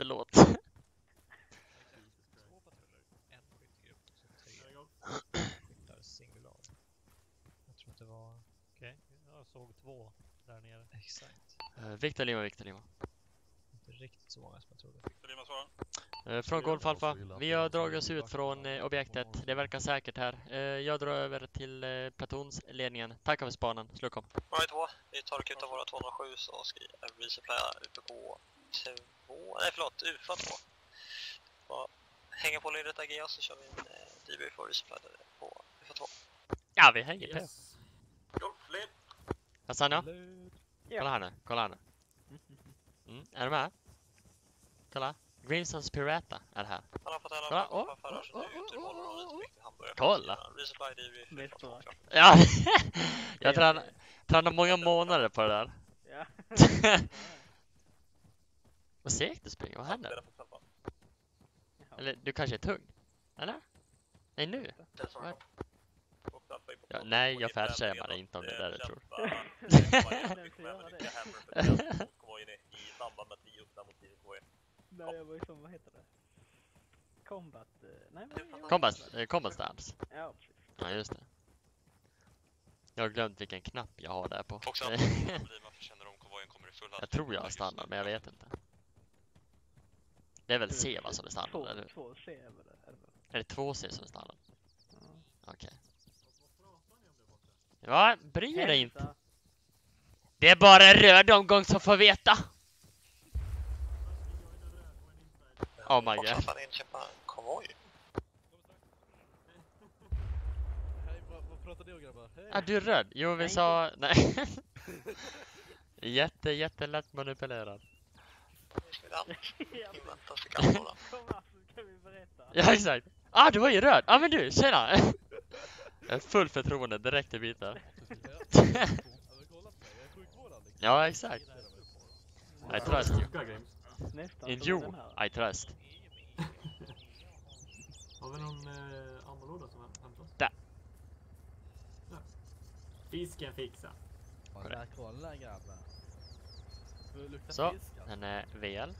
Förlåt. Två patruller, en skyttegrupp och så tre skyttar singular. Jag tror att det var... Okej, okay. Jag såg två där nere. Exakt. Uh, Victor Lima, Victor Lima. Inte riktigt så många som jag trodde. Victor Lima svarar. Uh, från Golf Alpha. Vi har dragit oss ut från uh, objektet. Det verkar säkert här. Uh, jag drar över till uh, platonsledningen. Tackar för spanen. Slukkom. Right två. Vi tar och kutar våra tvåhundrasju så ska vi resuppplya U P K två. Nej förlåt, U F A två. Så hänger på ledet A G så kör vi en eh, debrief och resupply på U F A två. Ja, vi hänger Yes. Golfled. på. Hassan, kolla här nu. Kolla här nu. Mm, är du med? Kolla. Grimsons Pirata är här. Han har fått alla Kolla. på Oh, förra så det är ute i målområdet och riktigt hamburgare. Kolla. Resupply debrief. Ja, jag tränar, tränar många månader på det där. Ja. Vad segt du springer, vad händer? Eller du kanske är tung? Eller? Nej, nu? Ja, nej, jag färdskämmar inte om det där, jag tror. Nej, jag var ju som, vad heter det? Combat, eh, nej men... Combat, eh, combat stance. Ja, precis. Ja, just det. Jag har glömt vilken knapp jag har där på. Också att man känner om konvojen kommer i full Jag tror jag har standard, men jag vet inte. Det är väl C va som är standard, Två, eller? två C är väl det? Är det två C som är standard? Ja. Okej. Okay. Ja, bry dig inte. Det är bara en röd omgång som får veta. Oh my god. Också fan inköpa en konvoj. Hej, vad, vad pratar ni om grabbar? Hej. Ah, du är röd. Jo, vi sa... Nej. Jätte, jättelätt manipulerad. Ja, exakt. Ah, du var ju röd. Ah, men du, tjena. Jag är full förtroende direkt i biten. Ja, exakt. I trust you. In you, I trust. Har vi någon eh, ambolåda som hämtas? Där. Där. Fisken fixa. Kolla, kolla grabbar. Så, den är V L.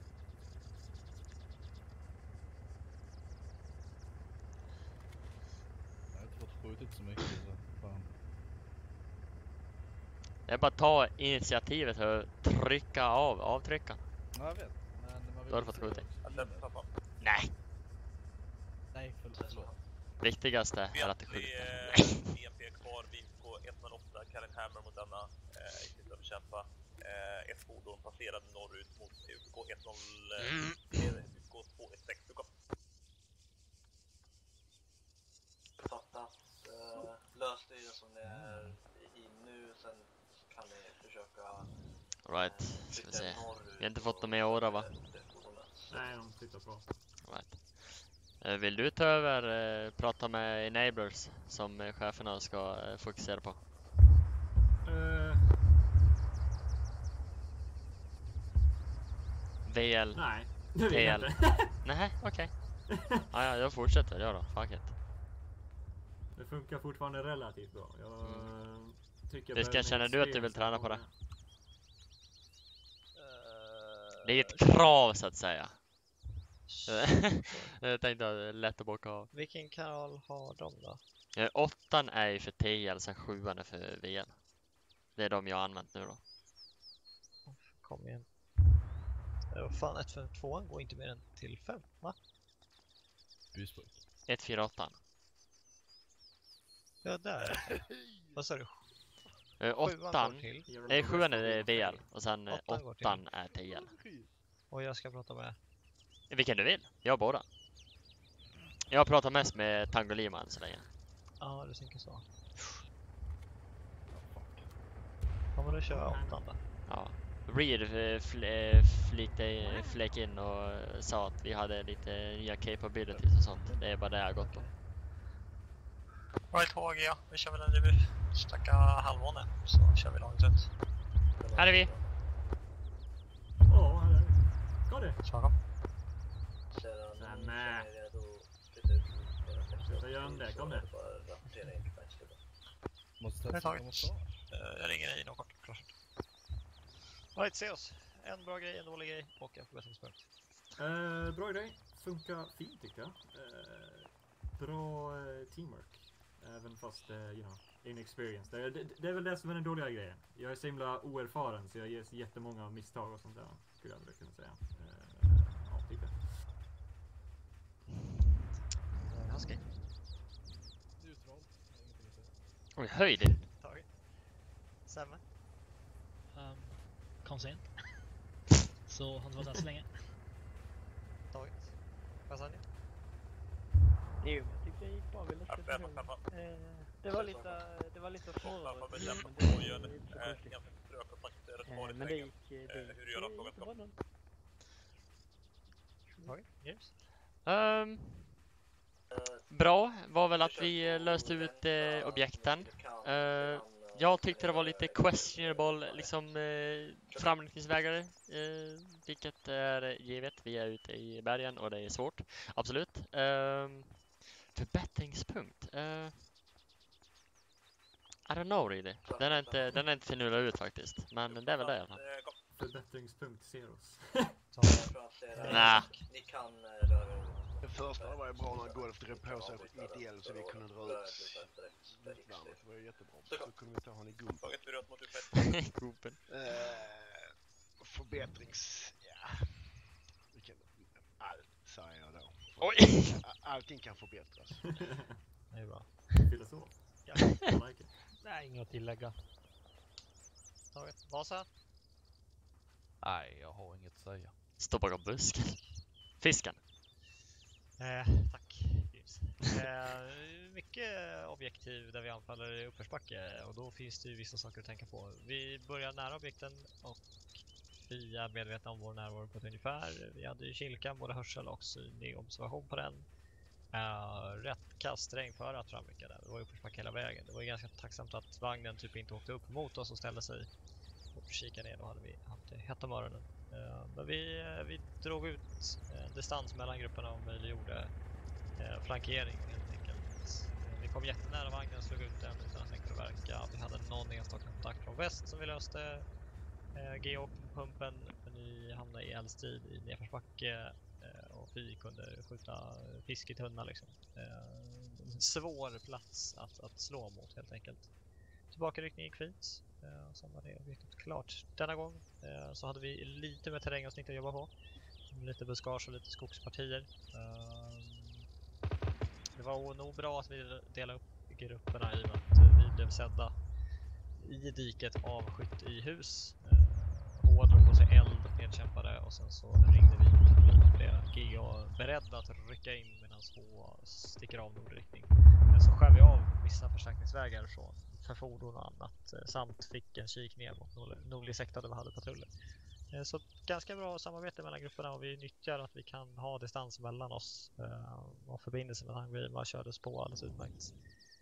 Jag har inte fått skjutit så mycket så fan. Det är bara att ta initiativet och trycka av, avtrycka. Ja, jag vet. Men man vill Då har du fått skjutit. Nej. Nej, förlåt. Viktigaste är att det skjuter. E M P kvar, vi går ett noll åtta, Karin Hammer mot denna. Eh, inte att bekämpa. Eh, ett fordon passerade norrut mot U K ett noll, U K två ett sex. Du kom. Fattat. Uh, lös det som det är i nu, sen kan ni försöka... Right, ska vi se. Vi har inte fått dem med åra va? Nej, de sitter bra. Right. Uh, vill du ta över, uh, prata med enablers som uh, cheferna ska uh, fokusera på? Uh... V L. Nej, det vill T jag L. inte. Nej, okej. Okay. Ah, ja, jag fortsätter, ja då. Fuck it. Det funkar fortfarande relativt bra. Jag mm. tycker Vilka känner du att du vill träna på det? Uh, det är ett krav så att säga. Jag tänkte att det är lätt att bocka av. Vilken kanal har de då? Eh, åttan är ju för T L, sen sjuan är för V L. Det är de jag har använt nu då. Kom igen. Ja, vad fan, ett fem två går inte mer än till fem, va? ett fyra åtta. Ja, där. Vad sa du? Uh, åttan, nej sjuan är V L och sen uh, åttan är T L. Och jag ska prata med? Vilken du vill, jag båda. Jag pratar mest med Tango Lima än så länge. Ja, du tänker så. Ja, men då kör jag åttan då. Ja. Reed fl flikte fläck in och sa att vi hade lite nya capabilities och sånt. Det är bara det jag har gått på. Right H G, ja. Vi kör väl en debrief. Stacka halvmåne, så kör vi långt ut. Här är vi. Ja, här är vi. Ska det? Tjaka. Nämen. Ska jag göra en däck om det? Måste jag ta Jag ringer dig inom kort. Right, se oss. En bra grej, en dålig grej och en förbättringspunkt. Eh, bra idé. Funkar fint tycker jag. Eh, bra eh, teamwork. Även fast, eh, you know, inexperience. Det, det, det är väl det som är den dåliga grejen. Jag är så himla oerfaren så jag ger jättemånga misstag och sånt där. Skulle jag väl kunna säga. Eh, ja, typ det. Husky. Neutral. Ingenting att säga. Oj, höjd. Taget. Sämre. Um, kom sent. Så har inte varit där så länge. Taget. Vad sa ni? Jo, jag tyckte det gick bra. Vi lyckades eh, det var lite, det var lite svårare. Men det, eh, men det gick, det gick, hur du gör av frågan. Okej, yes. Um, bra var väl att vi löste ut eh, objekten. Uh, jag tyckte det var lite questionable liksom eh, framryckningsvägar, eh, vilket är givet. Vi är ute i bergen och det är svårt, absolut. Uh, förbättringspunkt. Uh, I don't know really. Den är inte, den är inte finurad ut faktiskt, men det är väl det i alla fall. Förbättringspunkt Zeros. Nej. Ni kan röra ut. Det första var ju bra när Golf drev på sig ideellt så vi kunde dra ut luftvärnet. Det var ju jättebra. Så kunde vi ta han i gumpen. Gumpen. Eh, förbättrings... Ja. Vilken, allt säger jag då. Oj! Allting kan förbättras. Det är bra. Filosof. Ja. Like Nej, inget att tillägga. Taget. Vad sa? Nej, jag har inget att säga. Stå bakom busken. Fisken. Eh, tack. Eh, mycket objektiv där vi anfaller i uppförsbacke och då finns det ju vissa saker att tänka på. Vi börjar nära objekten och vi är medvetna om vår närvaro på ett ungefär. Vi hade ju kilkan, både hörsel och synlig observation på den. Uh, rätt kaststräng för att framrycka där. Det var uppförsbacke hela vägen. Det var ju ganska tacksamt att vagnen typ inte åkte upp mot oss och ställde sig och kika ner. Då hade vi haft det hett om öronen. Uh, men vi, uh, vi drog ut uh, distans mellan grupperna och möjliggjorde uh, flankering helt enkelt. Uh, vi kom jättenära vagnen, slog ut den utan att den kunde verka. Vi hade någon enstaka kontakt från väst som vi löste. Uh, G O-pumpen, ni hamnade i eldstrid i nedförsbacke. Och vi kunde skjuta fisk i tunna liksom. Eh, svår plats att, att slå mot helt enkelt. Tillbakaryckning gick fint. Eh, sen var det objektet klart. Denna gång eh, så hade vi lite med terrängavsnitt att jobba på. Lite buskage och lite skogspartier. Eh, det var nog bra att vi delade upp grupperna i och med att vi blev sedda i diket av skytt i hus. Eh, H drog på sig eld och nedkämpade och sen så ringde vi G A beredda att rycka in medan H sticker av nordriktning. Så skär vi av vissa förstärkningsvägar från för fordon och annat samt fick en kik ner mot nordlig sektor där vi hade patruller. Så ganska bra samarbete mellan grupperna och vi nyttjar att vi kan ha distans mellan oss och förbindelse med Hangvima kördes på alldeles utmärkt.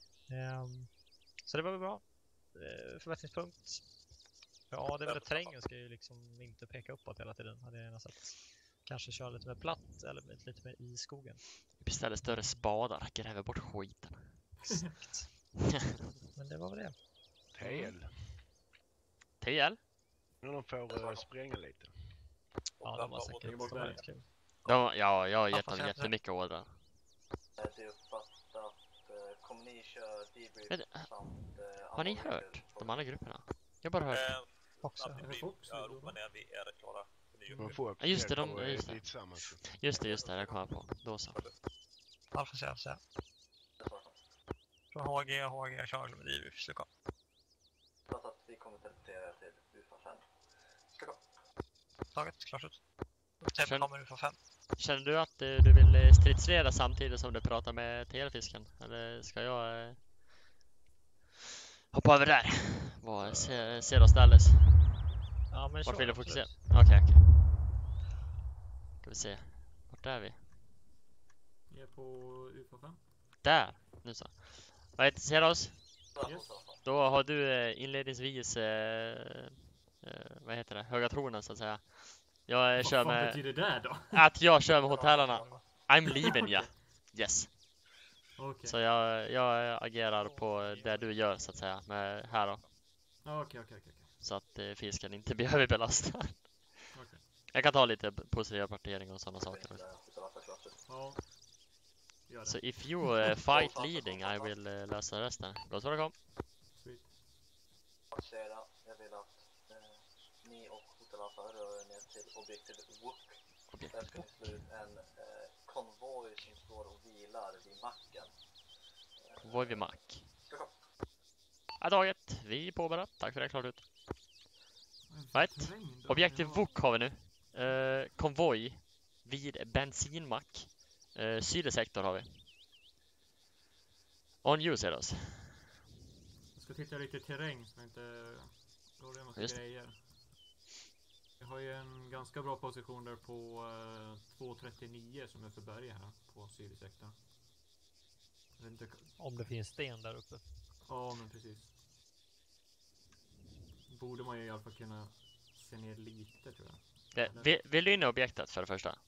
Så det var väl bra. Förbättringspunkt. Ja, det är väl att terrängen ska ju liksom inte peka uppåt hela tiden. Hade jag gärna sett. Kanske köra lite mer platt eller lite mer i skogen. Vi beställer större spadar, gräver bort skiten. Exakt. Men det var väl det. T L. T L? Nu de får uh, spränga lite. Ja, de var säkert de var lite kul. De, ja, jag har gett dem jättemycket ordrar. Det är uppfattat. Kommer ni köra debrief Men, samt... Har ni hört de andra grupperna? Jag har bara hört. Eh, också. Jag ropar ner, vi är klara. Ja, just det, de, just det. Just det, just det, jag kommer på. Då så. Alfa C F C. Från H G, H G, Charlie med debrief. Sluka. Så att vi kommer teleportera till U F A fem. Sluka. Taget, klart ut. Tempo kommer U F A fem. Känner du att du, du vill stridsleda samtidigt som du pratar med T L-fisken? Eller ska jag eh, hoppa över där? Vad ser, ser oss ställes? Ja, men vart så, vill du fokusera? absolut. Okej, okay, okej. Okay. Ska vi se. Vart är vi? Vi är på U F A fem. Där! Nu så. Vad heter ser oss? Yes. Då har du eh, inledningsvis eh, eh, vad heter det? Höga tronen så att säga. Jag Vad kör fan med... betyder det då? Att jag kör med hotellerna. I'm leaving, ja. Yes. Okay. Så jag, jag agerar på det du gör så att säga. Med här då. Okej, okej, okej. Så att eh, fisken inte blir överbelastad. Okay. Jag kan ta lite positiv rapportering och sådana saker. Ja. Gör det. Så if you uh, fight leading, I will uh, lösa resten. Gå så det kom. Sweet. Jag vill att eh, ni och Hotelasa rör er ner till objektet Wook. Där ska ni slå ut en eh, konvoj som står och vilar vid macken. Konvoj vid mack. Ja, taget. Vi är påbörjat. Tack för det, klart ut. Right. Objektiv Wook har vi nu. Uh, konvoj vid bensinmack. Uh, Sydesektor har vi. On you, ser oss. Jag ska titta lite terräng så jag inte går en massa Just. grejer. Jag har ju en ganska bra position där på uh, två trettionio som är för berg här på Sydesektorn. Jag vet inte. Om det finns sten där uppe. Ja, men precis. Borde man ju i alla fall kunna se ner lite, tror jag. Det, vill, vill du in i objektet för det första?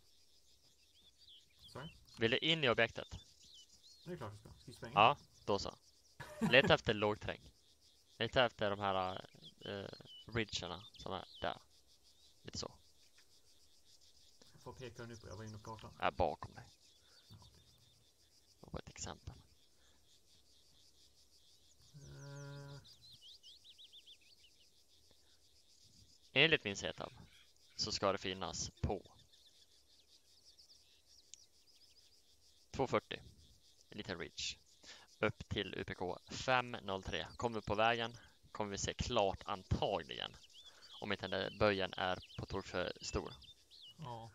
Sorry? Vill du in i objektet? Det är klart jag ska. Ska vi spränga? Ja, då så. Leta efter lågträng. Leta efter de här uh, ridgerna som är där. Lite så. Jag får peka nu på, jag var inne på kartan. Jag är bakom dig. Det var ett exempel. Uh... Enligt min setup så ska det finnas på tvåhundrafyrtio, en liten ridge, upp till U P K fem noll tre. Kommer vi på vägen kommer vi se klart antagligen om inte den böjen är på tok för stor. Ja.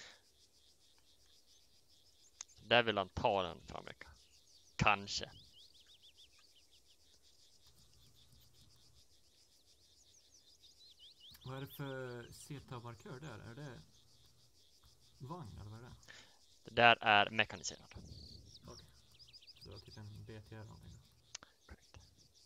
Där vill han ta den framrycka. Kanske. Vad är det för Z-markör där? Är det vagn eller vad är det? Det där är mekaniserad. Okej. Okay. Det var typ en B T R eller någonting. Correct.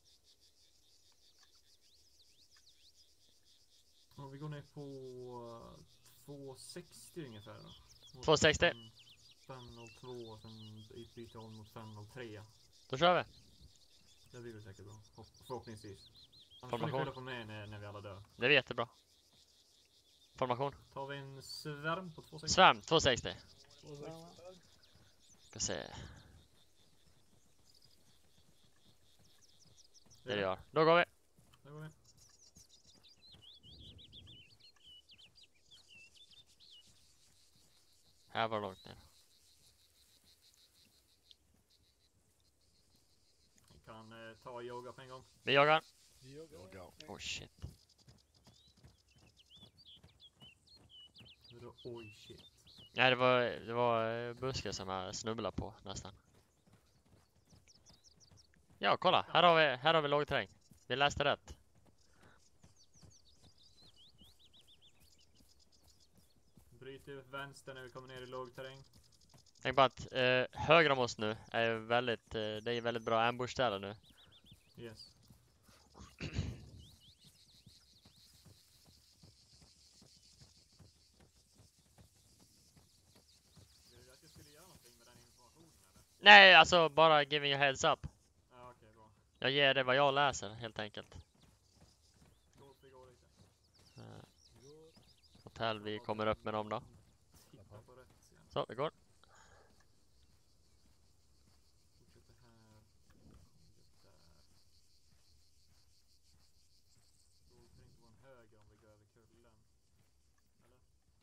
Ja, vi går ner på tvåhundrasextio ungefär då. tvåhundrasextio. fem noll två och sen byta om mot fem noll tre. Då kör vi. Det blir väl säkert bra. Förhoppningsvis. Annars Formation. får ni skylla på mig när, när vi alla dör. Det är jättebra. Formation. Tar vi en svärm på tvåhundrasextio? Svärm, tvåhundrasextio. Ska se. Det gör. Då går vi. Då går vi. Här var det långt ner. Vi kan eh, ta yoga på en gång. Vi jagar. Yoga. Oh shit. Då, oj shit. Nej, det var, det var buskar som jag snubblade på nästan. Ja, kolla. Här har vi, här har vi lågterräng. Vi läste rätt. Bryter upp vänster när vi kommer ner i lågterräng. Tänk bara att eh, höger om oss nu är väldigt, eh, det är väldigt bra ambushställe nu. Yes. Nej, alltså bara giving you heads up. Ja, okej, bra. Jag ger det vad jag läser helt enkelt. Låt vi gå lite. Uh, hotell, vi kommer upp med dem då. Titta på rätt sidan. Så, vi går. Fortsätter här. Där. Då kan det inte vara en höger om vi går över kullen. Eller?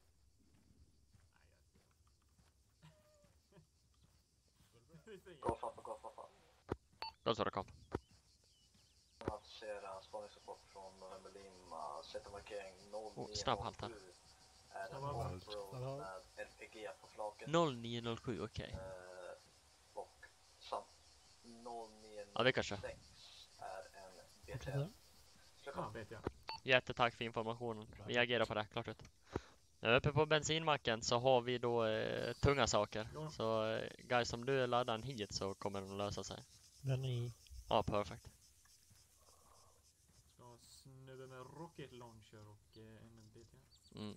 Nej, jag Gå framför, gå framför. Då så det kom. Att se en spaningsrapport från November Lima, sätta markering noll nio noll sju. Oh, snabbhalta. Är en off-road med L P G på flaket. noll nio noll sju, okej. Okay. Eh, och samt noll nio Ja, det kanske. noll sex är en B T R. Ja, vet jag. Jättetack för informationen. Vi agerar på det, klart ut. Uppe på bensinmacken så har vi då eh, tunga saker. Ja. Så eh, guys, om du laddar en hit så kommer den att lösa sig. Den är... Ja, perfekt. Ska ha snubbe med rocket launcher och eh, en B T R. Mm.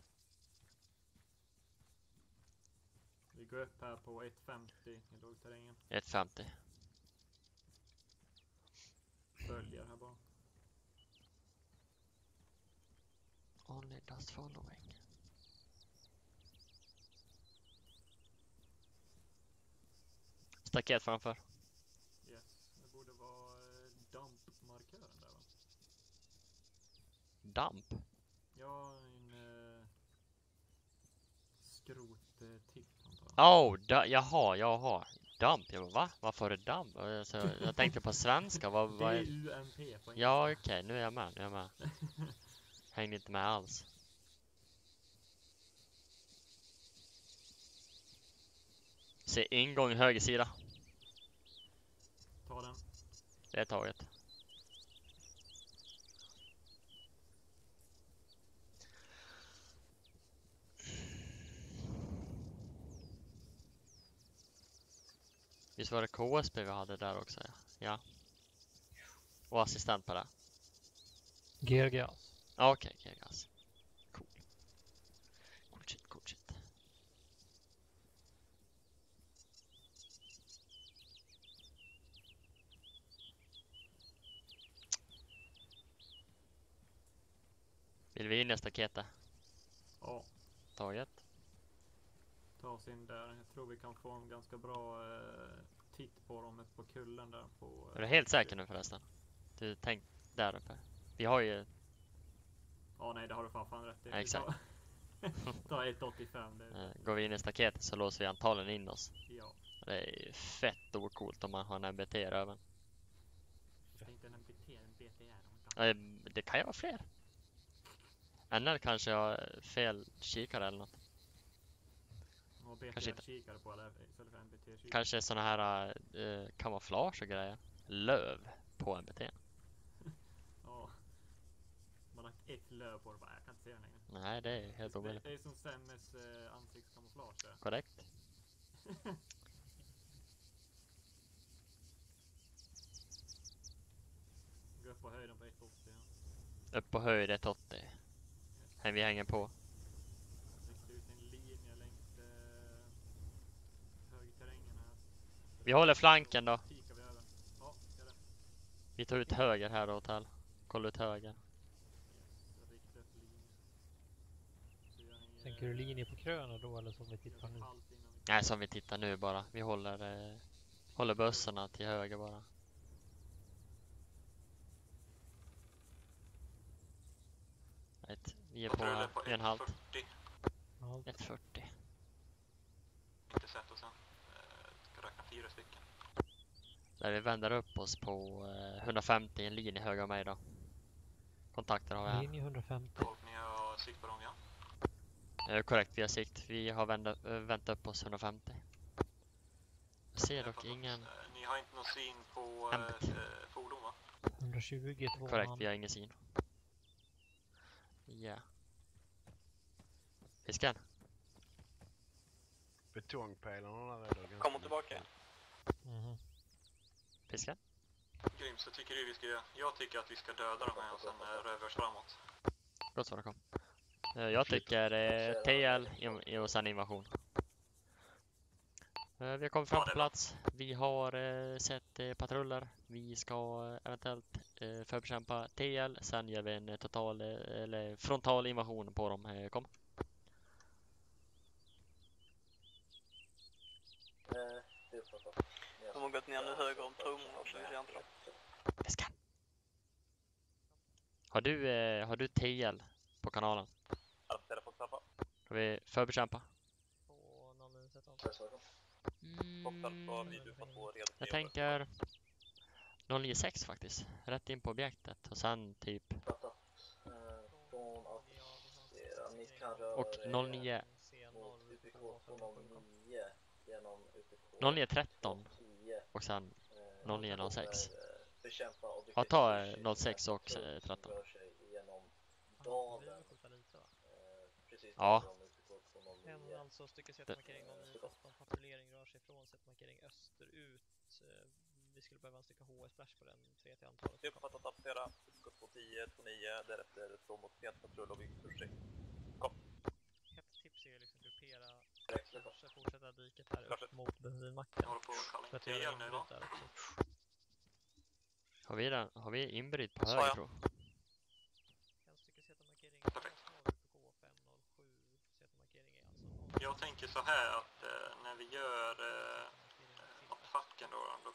Vi går upp här på ett femtio i lågterrängen. ett femtio. Följer här bara. Only dust following. staket framför. Yes, det borde vara eh, dampmarkören där va? Damp? Ja, en eh, skrot-tipp antar jag. Oh, da, jaha, jaha. Damp, jag bara, va? Varför är det damp? Alltså, jag tänkte på svenska. Vad, vad är... D U M P på engelska. Ja, okej, okay, nu är jag med, nu är jag med. Hängde inte med alls. Se ingång höger sida. Ta den. Det är taget. Visst var det K S B vi hade där också? Ja. Ja. Och assistent på det. Geargas. Ja, okej, okay, Geargas. Cool. Cool shit, cool shit. Vill vi in i staketet? Ja. Taget. Ta oss in där. Jag tror vi kan få en ganska bra eh, titt på dem på kullen där på... Är du helt säker nu förresten? Du tänk där uppe. Vi har ju... Ja, nej, det har du fan fan rätt i. Ja, exakt. Ta ett åttiofem. Det är... Går vi in i staketet så låser vi antagligen in oss. Ja. Det är ju fett ocoolt om man har en M B T över. Jag tänkte en M B T, en B T R. Ja, det kan ju vara fler. N L kanske har fel kikare eller något. Och B T Kanske inte. kikare på eller istället för M B T kikare. Kanske såna här uh, kamouflage och grejer. Löv på M B T. Ja. Man har lagt ett löv på det bara. Jag kan inte se den längre. Nej, det är helt omöjligt. Det, det är som Semmes uh, ansiktskamouflage där. Korrekt. Gå upp på höjden på ett åttio. Ja. Upp på höjd ett åttio. Här vi hänger på. Rikta ut en linje längs eh, högterrängen här. Vi håller flanken då. Kikar vi över. Ja, gör det. Vi tar ut höger här då, Hotell. Kolla ut höger. Yes, rikta upp linjen. Så gör ni, eh, Tänker du linje på kröna då eller som vi tittar nu? Nej, som vi tittar nu bara. Vi håller, eh, håller bössorna till höger bara. Right. Vi är på, på en halv. ett fyrtio. Inte sett och sen eh, ska räkna fyra stycken. Där vi vänder upp oss på eh, hundrafemtio, en linje höger av mig då. Kontakter har vi här. Linje hundrafemtio. Och ni har sikt på dem, ja? Eh, korrekt, vi har sikt. Vi har vänt, äh, vänt upp oss hundrafemtio. Jag ser dock ingen... Eh, ni har inte någon syn på eh, fordon, va? hundratjugo, två korrekt, man. vi har ingen syn. Ja. Yeah. Fisken. Betongpelarna där är då ganska... Kommer tillbaka. Mm-hmm. Fisken. Grymt, så tycker du vi ska göra? Jag tycker att vi ska döda dem här och sen eh, röra oss framåt. Gott svar, kom. Eh, jag tycker eh, T L in, och sen invasion. Eh, vi har kommit fram på plats. Vi har eh, sett eh, patruller. Vi ska eh, eventuellt eh, förbekämpa T L. Sen gör vi en eh, total eh, eller frontal invasion på dem. Eh, kom. De har gått ner nu höger om trummorna och så vidare inte. Fisken. Har du, eh, har du T L på kanalen? Ska vi förbekämpa? Jag tänker noll nio sex faktiskt. Rätt in på objektet. Och sen typ... Och noll nio... noll nio tretton. Och sen noll nio noll sex. Ja, ta noll sex och tretton. Ja. En alltså stycke Z-markering om i åtton patrullering rör sig från Z-markering österut. Vi skulle behöva en stycke H S-splash på den tre till antalet. Uppfattat att flera uppgått på tio, två nio, därefter två mot fet patrull och vi pushar. Kom. Ett tips är liksom gruppera, kanske fortsätta diket här upp mot bensinmacken. För att göra inbryt där också. Har vi, den, har vi inbryt på höger, tror jag? En stycke Z-markering på K fem noll sju. Z-markering är alltså... Jag tänker så här att eh, när vi gör eh, något fack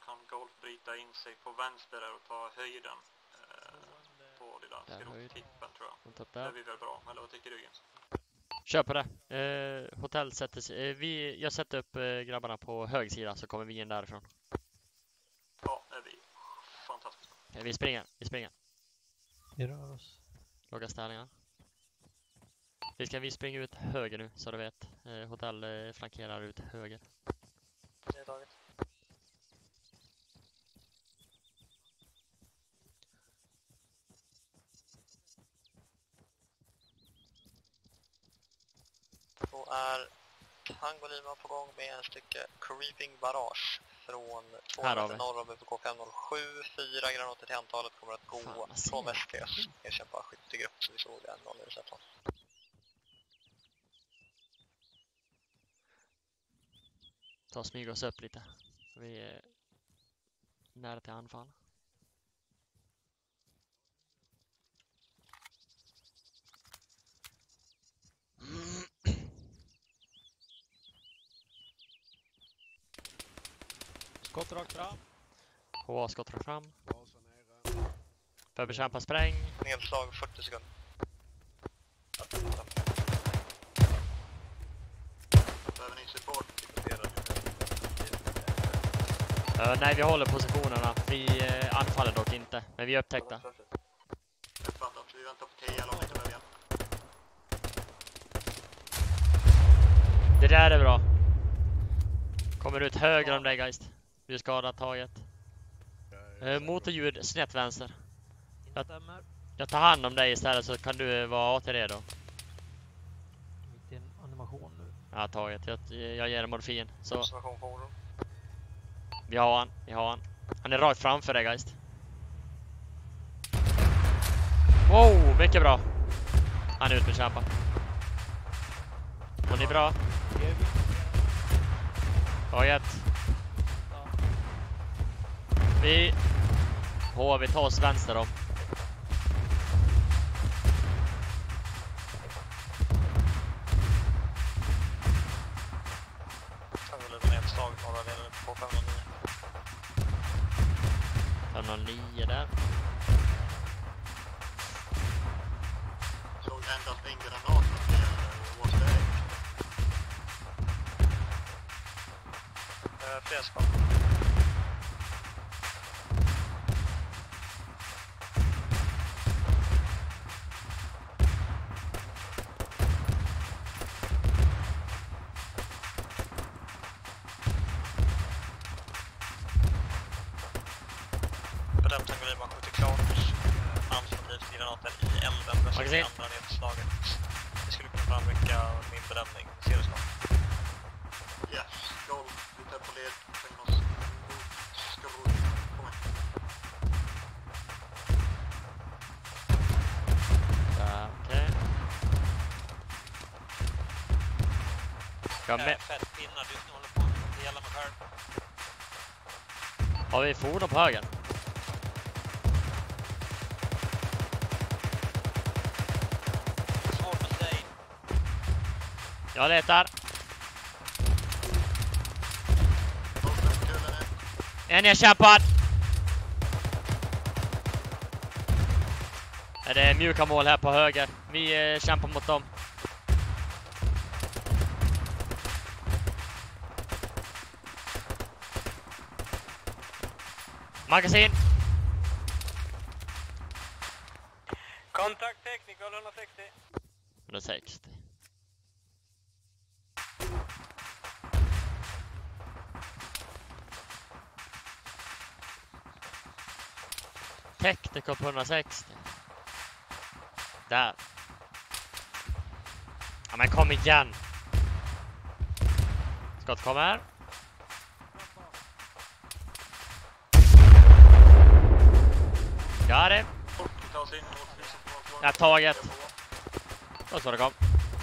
kan Golf bryta in sig på vänster där och ta höjden eh, på lilla skrottippen tror jag. Det är vi väl bra, eller vad tycker du Jens? Kör på det. Eh, hotell sätter sig, eh, vi, jag sätter upp eh, grabbarna på hög sida så kommer vi in därifrån. Ja, det är vi. Fantastiskt. Okay, vi springer, vi springer. Vi rör oss. Låga ställningar. Vi ska vi springa ut höger nu så du vet. Eh, hotell eh, flankerar ut höger. Det är taget. Då är Tango Lima på gång med en stycke Creeping Barrage från två meter norr om U P K fem noll sju. Fyra granater till antalet kommer att gå Fan, från västkväs. Jag kämpar skyttegrupp så vi såg en noll i receptorn. Ta och smyga oss upp lite. Vi är nära till anfall. Skott rakt fram. H A skott rakt fram. För bekämpa spräng. Nedslag fyrtio sekunder. Behöver ni support? Uh, nej, vi håller positionerna. Vi uh, anfaller dock inte. Men vi är upptäckta. Jag fattar att vi väntar på T eller om inte början. Det där är bra. Kommer ut höger om dig, Geist. Du är skadat taget. Uh, motorljud snett vänster. Jag, jag tar hand om dig istället så kan du vara A T redo. Mitt i en animation nu. Ja, taget. Jag, jag ger en morfin. Så. Observation fordon. Vi har han. Vi har han. Han är rakt framför dig, Geist. Wow, mycket bra. Han är utbekämpad. Hon är bra. Taget. Vi... H, vi tar oss vänster om. Jag vill lämna ett slag norra delen på fem noll nio. fem noll nio där. Såg endast en granat till Wåsberg. Eh, fler skott. Magasin. Det skulle kunna framrycka min bedömning. Ser du snart? Yes, Gold. Vi tar på led. Slänger oss. Ska vi komma. Okej. Ska med. Fett pinnar, du håller på att dela mig själv. Har vi fordon på höger? Jag letar. En är kämpad. Det är mjuka mål här på höger. Vi eh, kämpar mot dem. Magasin. Kontakt technical hundrasextio. hundrasextio. Tekniker på hundrasextio. Där. Ja, men kom igen. Skott kommer. Got it. Jag har taget. Och så det kom.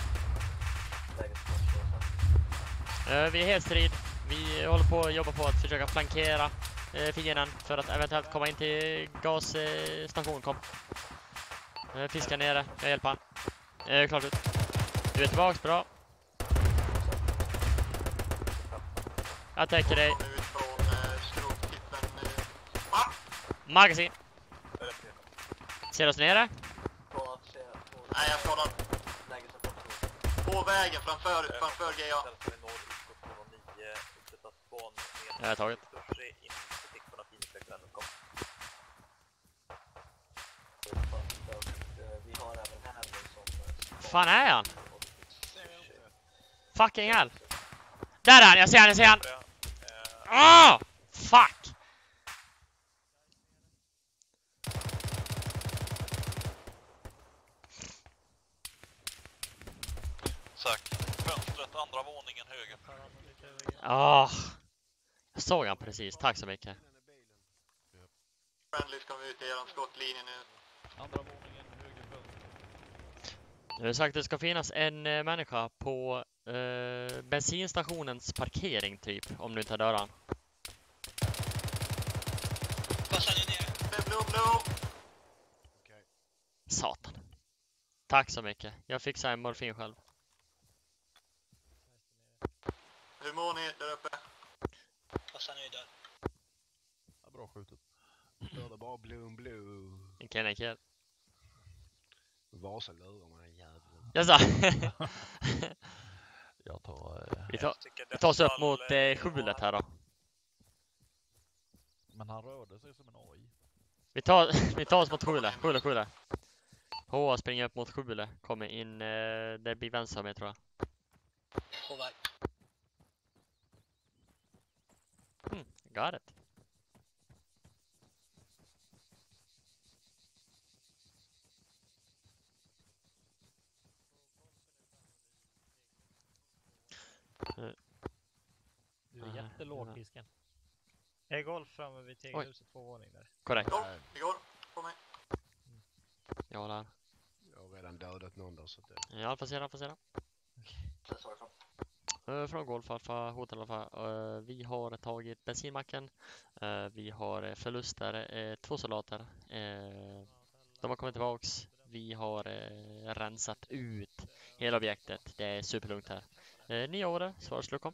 Uh, vi är helt strid. Vi håller på att jobba på att försöka flankera uh, fienden för att eventuellt komma in till gasstation. Uh, kom. Uh, fiska nere. Jag hjälper han. Uh, klart ut. Du är tillbaks. Bra. Jag täcker dig. Magasin. Ser oss nere? Nej, jag skadad. På vägen framför, framför G A. Jag har tagit. Fan är han? Fucking hell. Där är han, jag ser han, jag ser han. Åh! Fuck! Säkert. Fönstret, andra våningen höger. Åh! Jag såg han precis, tack så mycket. Friendly ska vi ut i er skottlinje nu. Andra våningen höger fönster. Jag har sagt att det ska finnas en eh, människa på eh, bensinstationens parkering typ, om du inte har dörren. Blå, blå. Satan. Tack så mycket. Jag fixar en morfin själv. Hur mår ni där uppe? Hassan är död. Ja, bra skjutet. Döda bara Bloom Blue. En kennekell. Vasa lurar man en jävla. Jag sa. Jag tar... Eh... Vi tar, vi tar oss upp mot eh, skjulet här då. Men han rörde sig som en A I. Vi tar, vi tar oss mot skjulet. Skjulet, skjulet. H springer upp mot skjulet. Kommer in, eh, det blir vänster med tror jag. På väg. Hmm, got it. Du är jättelåg, fisken. Är golf framme vid tegelhuset, två våning där. Korrekt. Det går. På mig. Ja, där. Jag har redan dödat någon där så att det... Ja, får se då, får se då. Uh, från Golf Alfa, Hotel Alfa. Uh, vi har tagit bensinmacken. Uh, vi har förluster, uh, två soldater. Uh, de har kommit tillbaks. Vi har uh, rensat ut hela objektet. Det är superlugnt här. Uh, nio år, svar slukom.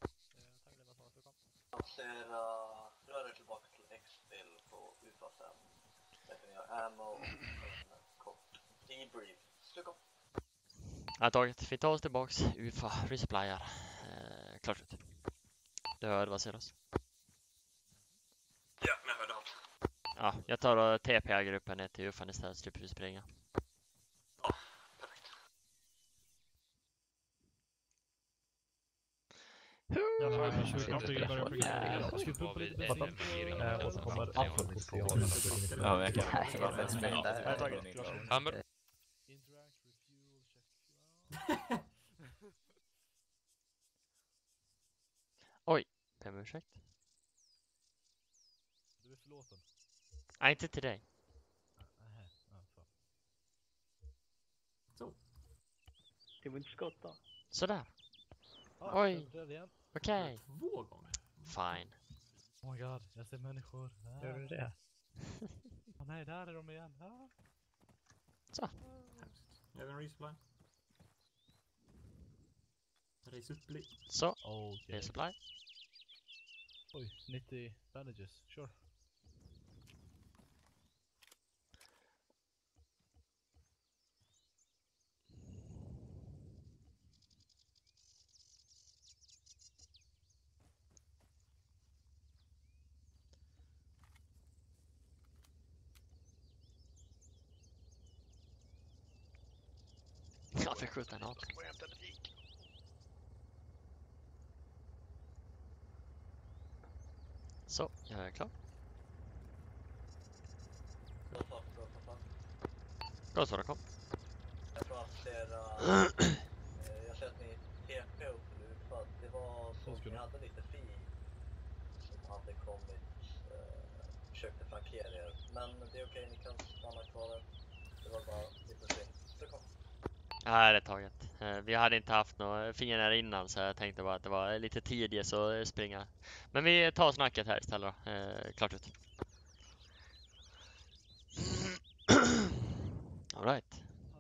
Jag ser uh, rör er tillbaka till X-bill på U F A fem. Där kan ni ha ammo och en kort debrief. Slukom. Jag har tagit. Vi tar oss tillbaks. U F A, resupplier. Eh, klart ut. Du hörde vad säger oss? Ja, men jag hörde allt. Ja, jag tar och T P-gruppen ner till U F A istället. Slipper vi springa. Ja, perfekt. Jag har ju försökt att börja programmera. Jag skulle pumpa lite bensin. Och så kommer ja, men jag kan. Jag tar det. Hammer. Oj, vem ursäkt? Du är förlåten. Nej, inte till dig. Så. Det var inte skott då. Sådär. Ah, Oj. Okej. Okay. Två gånger. Fine. Oh my god, jag ser människor. Ah. Gör du det? Oh, nej, där är de igen. Ah. Så. Jag har en resupply. Resupply. Så. Okay. Resupply. Oj, nittio bandages. Sure. Jag fick skjuta en ap. Så, jag är klar. Gå så, då kom. Jag tror att flera... jag ser att ni T P upp nu för att det var så att ni hade lite fi som hade kommit eh, försökte flankera er. Men det är okej, ni kan stanna kvar. Det var bara lite synd. Så kom. Ja, det är taget. Vi hade inte haft några fiender innan så jag tänkte bara att det var lite tidigt så springa. Men vi tar snacket här istället då. Eh, klart ut. All right.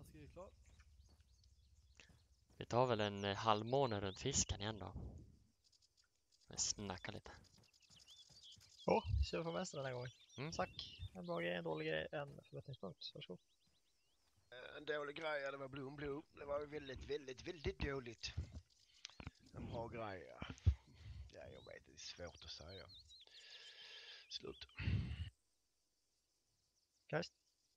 Vi tar väl en halvmåne runt fisken igen då. Vi snackar lite. Åh, oh, kör på vänster den här gången. Mm. Tack. En bra grej, en dålig grej, en förbättringspunkt. Varsågod. En dålig grej, ja, det var Bloom Blue. Det var ju väldigt, väldigt, väldigt dåligt. En bra grej, ja. Ja, jag vet, det är svårt att säga. Slut. Geist?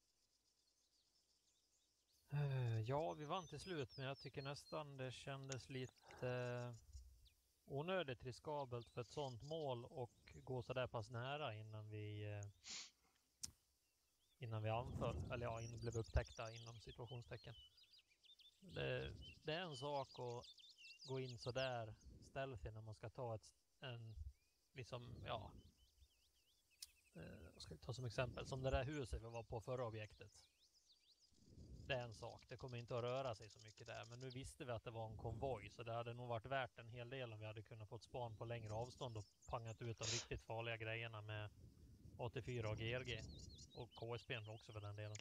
Uh, ja, vi vann till slut, men jag tycker nästan det kändes lite uh, onödigt riskabelt för ett sånt mål och gå så där pass nära innan vi uh, innan vi anföll, eller ja, innan vi blev upptäckta inom situationstecken. Det, det är en sak att gå in så där stealthy när man ska ta ett en liksom, ja, uh, vad ska vi ta som exempel, som det där huset vi var på förra objektet. Det är en sak, det kommer inte att röra sig så mycket där, men nu visste vi att det var en konvoj, så det hade nog varit värt en hel del om vi hade kunnat få ett span på längre avstånd och pangat ut de riktigt farliga grejerna med A T fyra och G R G och K S P också för den delen.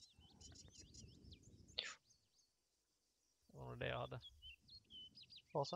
Det var nog det jag hade. Fasa?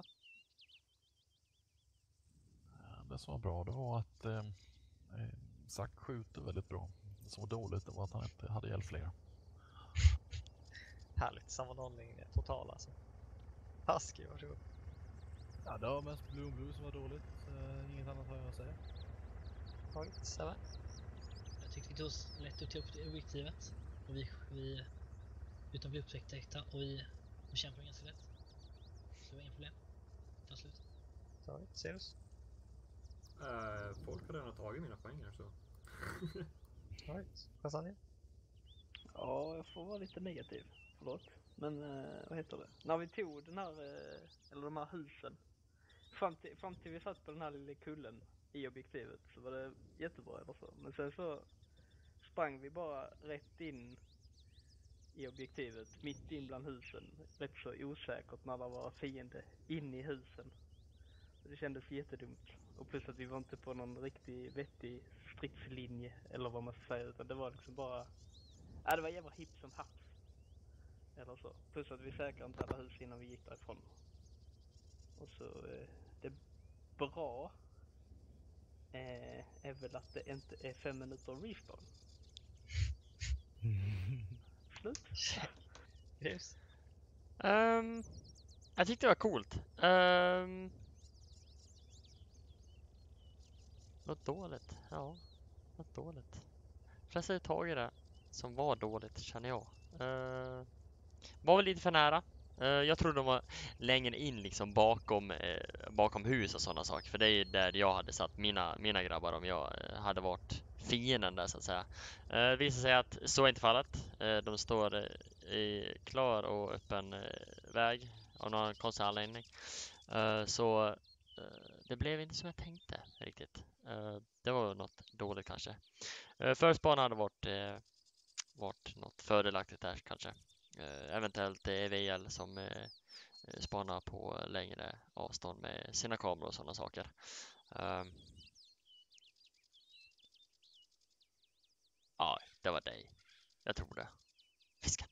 Det som var bra, det var att eh, Zack skjuter väldigt bra. Det som var dåligt, det var att han inte hade ihjäl fler. Härligt, sammanhållning total alltså. Husky, varsågod. Ja, det var mest Bloom Blue som var dåligt. Uh, inget annat har jag att säga. Taget, Seven. Jag tyckte vi tog oss lätt upp till objektivet. Och vi, vi utan vi upptäckta och vi bekämpade ganska lätt. Så det var inga problem. Ta slut. Taget, Zeus. Uh, folk hade redan tagit mina poänger så. Taget, Kastanien. Ja, jag får vara lite negativ. Förlåt. Men eh, vad heter det? När vi tog den här, eh, eller de här husen. Fram till, fram till vi satt på den här lilla kullen i objektivet så var det jättebra eller så. Men sen så sprang vi bara rätt in i objektivet, mitt in bland husen. Rätt så osäkert när det var fiende in i husen. Så det kändes jättedumt. Och plus att vi var inte på någon riktig vettig stridslinje eller vad man ska säga, utan det var liksom bara... Ja, det var jävla hipp som haps. Eller så. Plus att vi säkrade inte alla hus innan vi gick därifrån. Och så eh, det bra eh, är väl att det inte är fem minuter respawn. Slut. Yes. Um, jag tyckte det var coolt. Um, något dåligt, ja. Något dåligt. Flesta tag i det som var dåligt känner jag. Uh, var väl lite för nära. Uh, jag tror de var längre in liksom bakom, uh, bakom hus och sådana saker. För det är där jag hade satt mina, mina grabbar om jag uh, hade varit fienden där så att säga. Uh, visar sig att så är inte fallet. Uh, de står uh, i klar och öppen uh, väg av någon konstig anledning. Uh, så uh, det blev inte som jag tänkte riktigt. Uh, det var något dåligt kanske. Uh, Förspana hade varit, uh, varit något fördelaktigt där kanske. Uh, eventuellt E V L som uh, spanar på längre avstånd med sina kameror och sådana saker. Uh, ja, det var dig. Jag tror det. Fisken.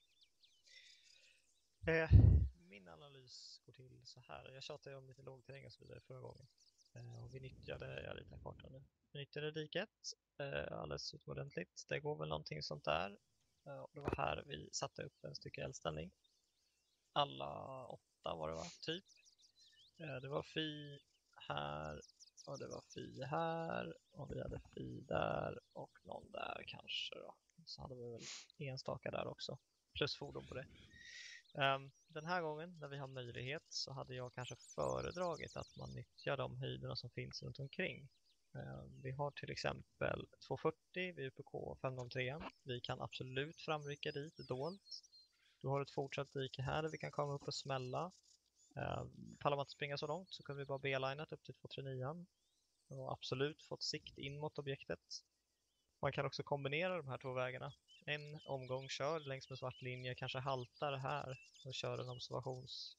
Eh, min analys går till så här. Jag tjatade om lite lågterräng och så vidare förra gången. Eh, och vi nyttjade, jag ritar kartan nu. Vi nyttjade diket eh, alldeles utomordentligt. Det går väl någonting sånt där. Eh, och det var här vi satte upp en stycke eldställning. Alla åtta var det va? Typ. Eh, det var Fi här och det var Fi här och vi hade Fi där och någon där kanske då. Så hade vi väl enstaka där också. Plus fordon på det. Um, den här gången när vi har möjlighet så hade jag kanske föredragit att man nyttjar de höjderna som finns runt omkring. Um, vi har till exempel tvåhundrafyrtio vid U P K fem noll tre. Vi kan absolut framrycka dit dolt. Du har ett fortsatt dike här där vi kan komma upp och smälla. Um, pallar man inte springa så långt så kan vi bara B-linet upp till tvåhundratrettionio. Och absolut fått sikt in mot objektet. Man kan också kombinera de här två vägarna. En omgång kör längs med svart linje, kanske haltar här och kör en observationspunkt.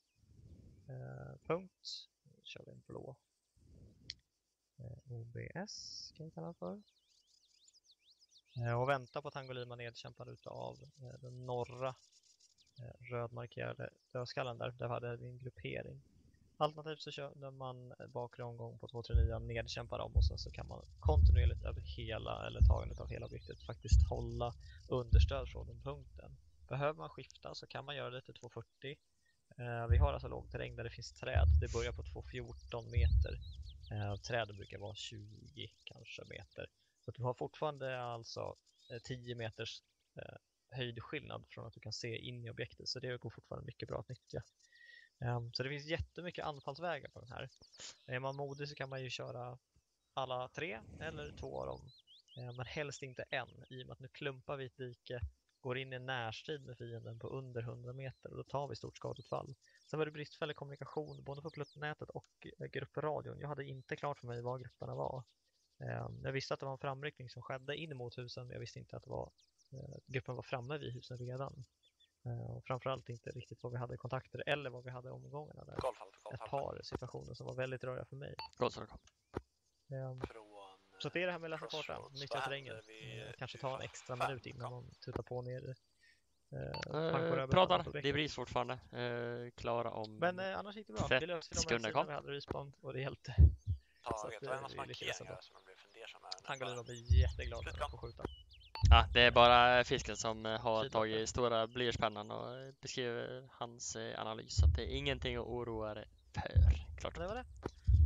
Eh, kör vi en blå. Eh, O B S kan vi kalla för. Eh, och vänta på att Tangolima nedkämpad utav eh, den norra eh, rödmarkerade dödskallen där. Där hade vi en gruppering. Alternativt så kör man bakre omgång på två tre nio, nedkämpa dem och sen så kan man kontinuerligt över hela, eller tagandet av hela objektet faktiskt hålla understöd från den punkten. Behöver man skifta så kan man göra det till två fyrtio. Eh, vi har alltså låg terräng där det finns träd. Det börjar på två fjorton meter. Eh, träden brukar vara tjugo kanske meter. Så att du har fortfarande alltså eh, tio meters eh, höjdskillnad från att du kan se in i objektet. Så det går fortfarande mycket bra att nyttja. Um, så det finns jättemycket anfallsvägar på den här. Är man modig så kan man ju köra alla tre eller två av dem. Uh, men helst inte en. I och med att nu klumpar vi ett dike, går in i närstrid med fienden på under hundra meter och då tar vi stort skadeutfall. Sen var det bristfällig kommunikation både på pluttnätet och uh, gruppradion. Jag hade inte klart för mig vad grupperna var. Um, jag visste att det var en framryckning som skedde in mot husen. Jag visste inte att det var, uh, gruppen var framme vid husen redan. Uh, och framförallt inte riktigt vad vi hade kontakter eller vad vi hade omgångarna där. Golf, golf, golf, Ett par situationer som var väldigt röriga för mig. Golf, um, så det är det här med att läsa kartan, nyttja terrängen. Uh, kanske ta en extra minut innan man tutar på ner. Uh, uh, pratar, det är bris fortfarande. Uh, klara om Men uh, annars gick det bra. Vi löste de här sidorna vi hade respawn och det hjälpte. Ja, vet du vad en markering som man blev fundersam här? Tangolina blir jätteglad när man får skjuta. Ja, det är bara fisken som har tagit stora blyertspennan och beskriver hans analys. Så det är ingenting att oroa dig för. Klart. Det var det.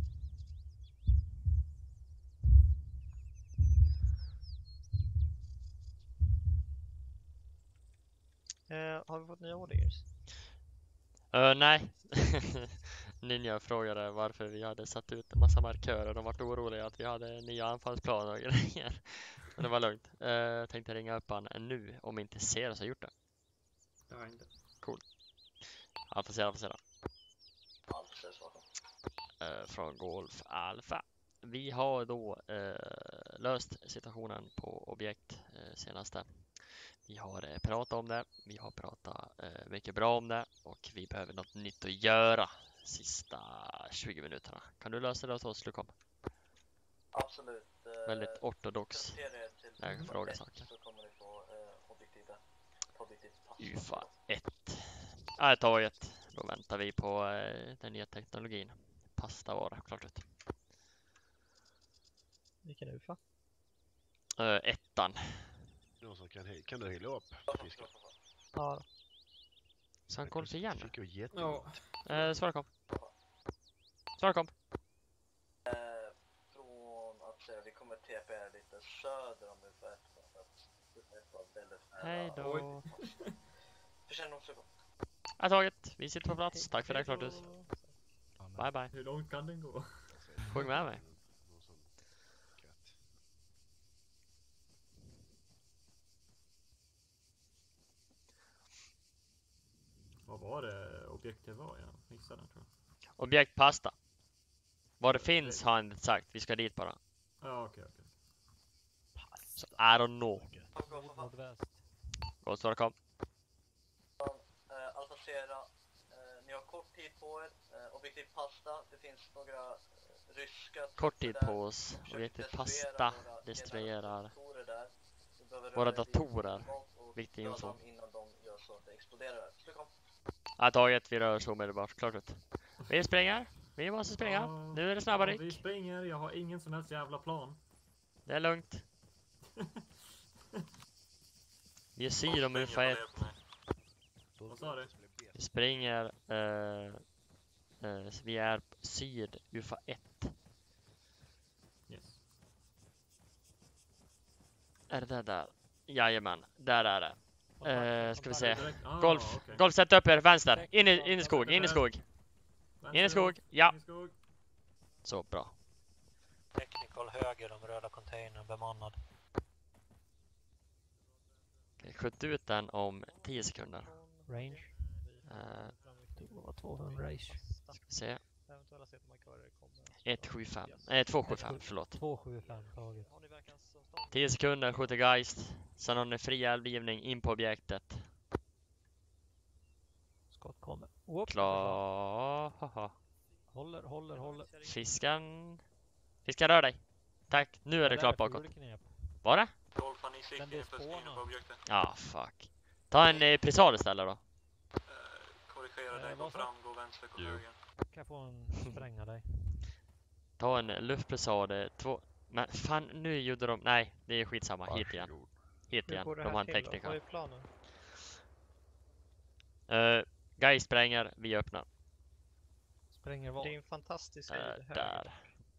Uh, har vi fått nya orders? Uh, nej. Ninja frågade varför vi hade satt ut en massa markörer. De var oroliga att vi hade nya anfallsplaner och grejer. Men det var lugnt. Uh, jag tänkte ringa upp han nu om inte ser så har gjort det. Jag har inte. Cool. Alfa ser, alfa ser. Uh, från Golf Alfa. Vi har då uh, löst situationen på objekt uh, senaste. Vi har eh, pratat om det, vi har pratat eh, mycket bra om det och vi behöver något nytt att göra sista tjugo minuterna. Kan du lösa det åt oss, Lukom? Absolut. Eh, Väldigt ortodox när jag frågar saker. Så kommer ni få eh, objektiva, objektivt pass. U F A ett. Är taget. Då väntar vi på eh, den nya teknologin. Pasta var det, klart ut. Vilken U F A? Uh, ettan. Någon som kan, kan du hela upp fisken? Ja. Så han kollar igen. Fick jag jätte. Ja. Eh, svara kom. Svara kom. Eh, från att säga, vi kommer T P R lite söder om U F A ett. Hej då. Förtjänar också gå. Jag taget. Vi sitter på plats. Tack för det, klart ut. Bye bye. Hur långt kan den gå? Sjung med mig. Vad var det objektet var? Jag missade den, tror jag. Objekt pasta. Vad det finns har han inte sagt. Vi ska dit bara. Ja, okej, okej. Så I don't know. Nordväst. Gå så kom. Uh, Alfa Sierra, uh, ni har kort tid på er. Uh, objektiv pasta. Det finns några uh, ryska... Kort tid på oss. Objektiv pasta destruerar våra datorer. Viktig info. Innan de gör så att det exploderar. Jag taget, vi rör så omedelbart. Klart ut. Vi springer. Vi måste springa. Ja, nu är det snabba ryck. Vi springer. Jag har ingen som helst jävla plan. Det är lugnt. Vi är syd om U F A ett. Vad sa du? Vi springer. Uh, uh, vi är syd U F A ett. Yes. Är det där där? Jajamän, där är det. Uh, ska vi se. Ah, Golf. okay. Golf, sätt upp er. Vänster. In i, in i skog. In i skog. In i skog. Ja. Så, bra. Technical höger, de röda containern bemannad. Okay, skjut ut den om tio sekunder. Range. Uh, det var tvåhundra range. Ska vi se. ett sju fem. Nej, två sju fem, förlåt. två sju fem taget. tio sekunder, skjuter Geist. Sen har ni fri eldgivning in på objektet. Skott kommer. Klar. Haha. Håller, håller, håller. Fisken. Fisken, rör dig. Tack, nu är det klart bakåt. Var det? Ja, fuck. Ta en eh, presal istället då. Korrigera dig, gå fram, gå vänster, gå höger. Kan jag få en spränga dig? Ta en luftpressade, två... Men fan, nu gjorde de... Nej, det är skitsamma. Hit igen. Hit igen. De har en tekniker. Vad är planen? Uh, Guy spränger, vi öppnar. Spränger vad? Det är en fantastisk Uh, höjd. där.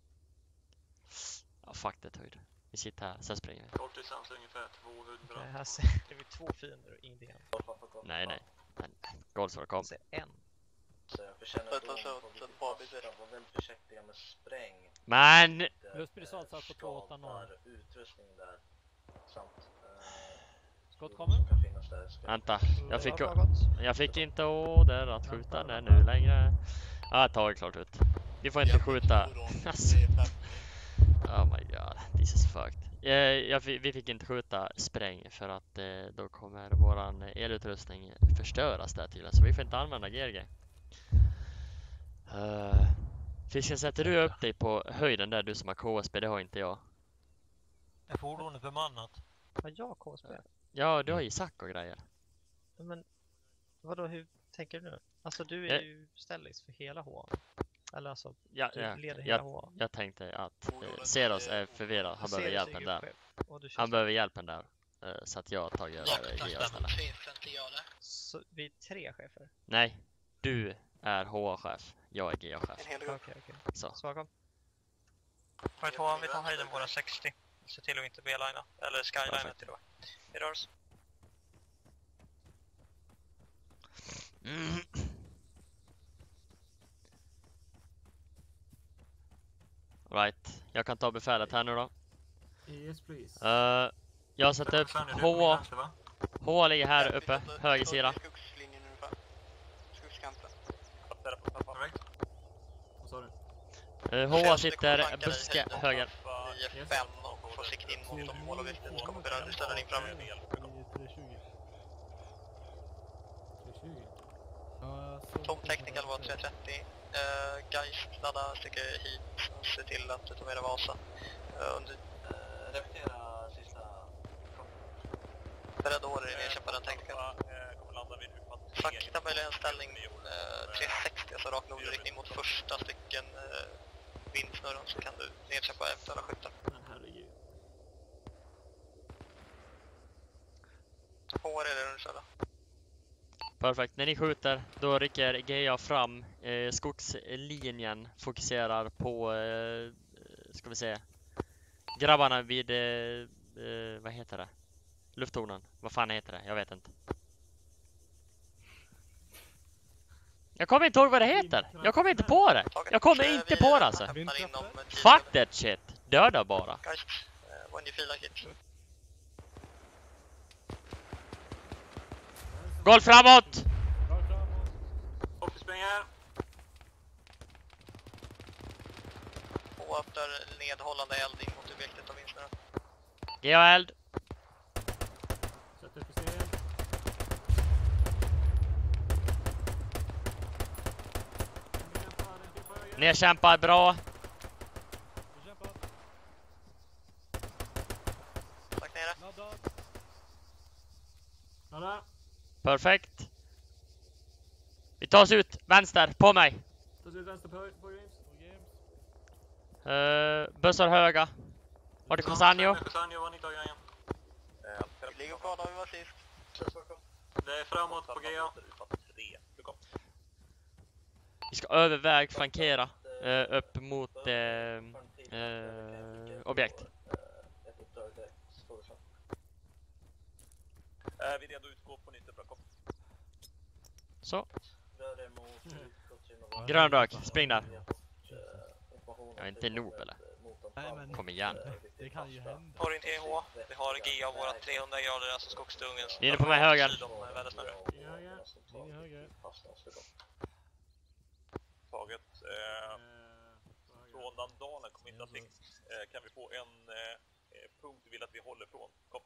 Ja, fuck det höjd. Vi sitter här, sen springer vi. Kortdistans ungefär tvåhundra. Det här ser det är två fiender och ingenting annat. Nej, nej. Men Goldsor kom. En. Så jag förtjänar att de var väldigt försiktiga med spräng. Men! Luftbrisat satt på två åtta noll. Utrustning där. Samt... Skott kommer. Vänta, jag fick, jag fick inte order att skjuta den nu längre. Ja, ah, ta klart ut. Vi får inte skjuta. Oh my god, this is fucked. Jag, jag, vi fick inte skjuta spräng för att eh, då kommer våran elutrustning förstöras där tydligen. Så vi får inte använda G R G. Uh, Fisken, sätter du upp dig på höjden där, du som har K S B? Det har inte jag. Är fordonet bemannat? Har jag K S B? Ja, du har ju sack och grejer. Men vadå, hur tänker du nu? Alltså du är jag... ju ställis för hela H. Eller alltså, ja, du ja, leder hela jag, H. jag tänkte att eh, Seros är förvirrad. Han behöver hjälpen där. Han behöver hjälpen där. Eh, så att jag tar över G A istället. Så vi är tre chefer? Nej, du är H A-chef. Jag är G A-chef. Okej, okej. Så. Svagom. Right, H, vi tar höjden våra sextio. Se till att inte B-lina. Eller skylina till och med. Vi rör oss. Mm. Right, jag kan ta befälet här nu då. Yes, please. Uh, jag sätter upp H A. H A ligger här uppe, höger sida. Vad sa du? Uh, H A sitter buske höger. nio fem och får sikt in mot de målobjekten som kommer beröra. Du ställer in fram. Tom Technical var tre trettio. Uh, Geist ladda, sticker hit och se till att du tar med dig Vasa. Uh, under... Uh, repetera sista... Beredd order i nedkämpa den tekniken. Sakta möjligen en ställning uh, tre sextio, alltså rak nordriktning mot första stycken uh, vindsnurran, så kan du nedkämpa eventuella skyttar. H R är det understöda. Perfekt, när ni skjuter då rycker G A fram. eh, Skogslinjen fokuserar på eh, ska vi se grabbarna vid eh, eh, vad heter det? Lufttornen. Vad fan heter det? Jag vet inte. Jag kommer inte ihåg vad det heter. Jag kommer inte på det. Jag kommer inte på det alltså. Fuck that shit. Döda bara. Golf framåt! Hoppy springer. Och öppnar nedhållande eldning mot objektet av vinsterna. G A eld. Sätt upp i stel. Nedkämpad, bra. Tack nere. Nada. Perfekt. Vi tar oss ut vänster på mig. Ta oss ut vänster på, på Games. Uh, bussar höga. Har du Casanio? Casanio var nittio igen. Vi ligger kvar där vi var sist. Det är framåt på G A. Vi ska överväg flankera uh, upp mot uh, uh, objekt. Är vi redo utgå på nytt? Så. Grön rök, spring där. Jag är inte noob eller? Nej, men kom igen. Det kan ju hända. Orientering H. Vi har G A våra trehundra grader, alltså skogsdungen. Ni är inne på mig höger. Taget. Eh, från Dandalen kommer inte att finnas. Eh, kan vi få en eh, punkt vi vill att vi håller från? Kom.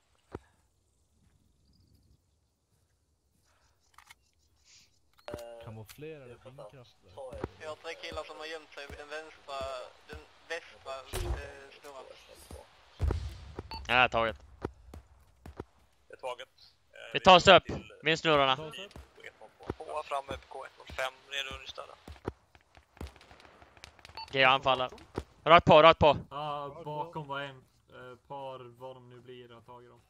Kamouflerade vindkrafter. Vi har tre killar som har gömt sig vid den vänstra, den västra eh, snurran. Ja, taget. Det är taget. Eh, vi tar oss upp, vindsnurrarna. H framme på K ett noll fem, redo understöda. G anfaller. Rakt på, rakt på. Ja, bakom var en. Uh, par, vad de nu blir, har tagit dem.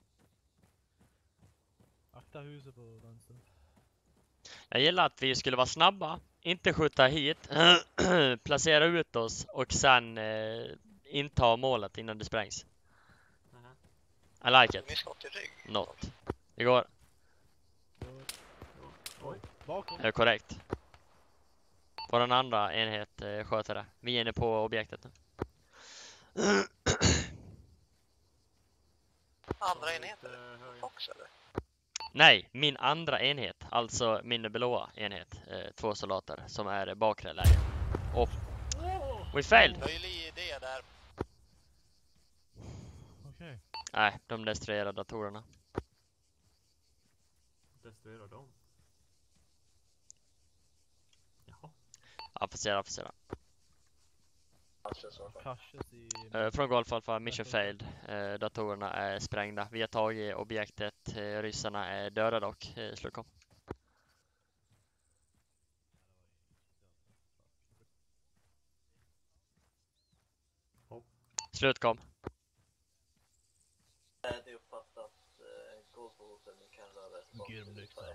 Akta huset på vänster. Jag gillar att vi skulle vara snabba, inte skjuta hit, placera ut oss och sen eh, inta målet innan det sprängs. I like it. Not. Det går. Det är korrekt. Vår andra enhet eh, sköter det. Vi är inne på objektet nu. Andra enheter? Också eller? Nej, min andra enhet. Alltså min blåa enhet. Eh, två soldater som är bakre läge. Och we failed. Möjlig idé där. Okej. Okay. Nej, de destruerar datorerna. Destruerar dem? Jaha. Ja, får se, får se. I... Uh, från Golf Alpha, mission failed. Uh, datorerna är sprängda. Vi har tagit objektet. Uh, ryssarna är döda dock. Uh, Slutkom. Oh. Slutkom. Det är uppfattat. Golf Alpha, ni kan röra tillbaka.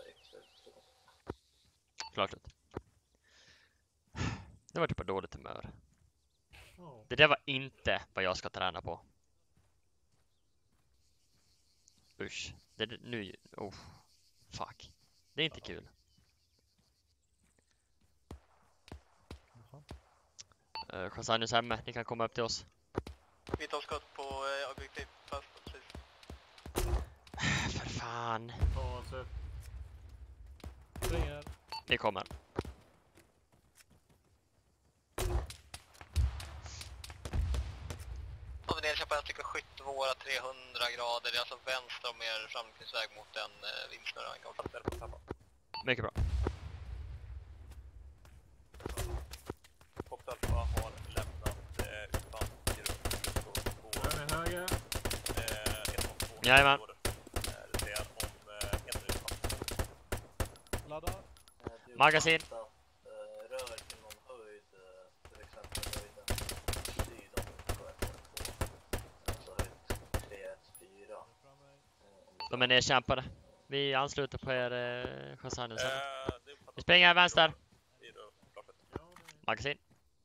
Klart ut. Det var typ på dåligt humör. Det där var inte vad jag ska träna på. Usch. Det, det, nu... Oh. Fuck. Det är inte kul. Uh, Chasanius hemme. Ni kan komma upp till oss. Vi tar skott på eh, objektiv först, precis. För fan. Ja, så. Springer. Vi kommer. Och vi nedkämpar en stycke skytt våra trehundra grader. Det är alltså vänster om er framkryssväg mot en eh, vindsnurra. Mycket bra. Fox Alpha har lämnat eh, utan grund på höger. Eh, ett och två. Jajamän. Det ser om eh, en utan. Ladda. Magasin. Rör till någon höjd, till exempel höjden syd om alltså höjd tre fyra. De är nedkämpade. Vi ansluter på er eh, Chasanius. Eh, vi springer vänster. Magasin.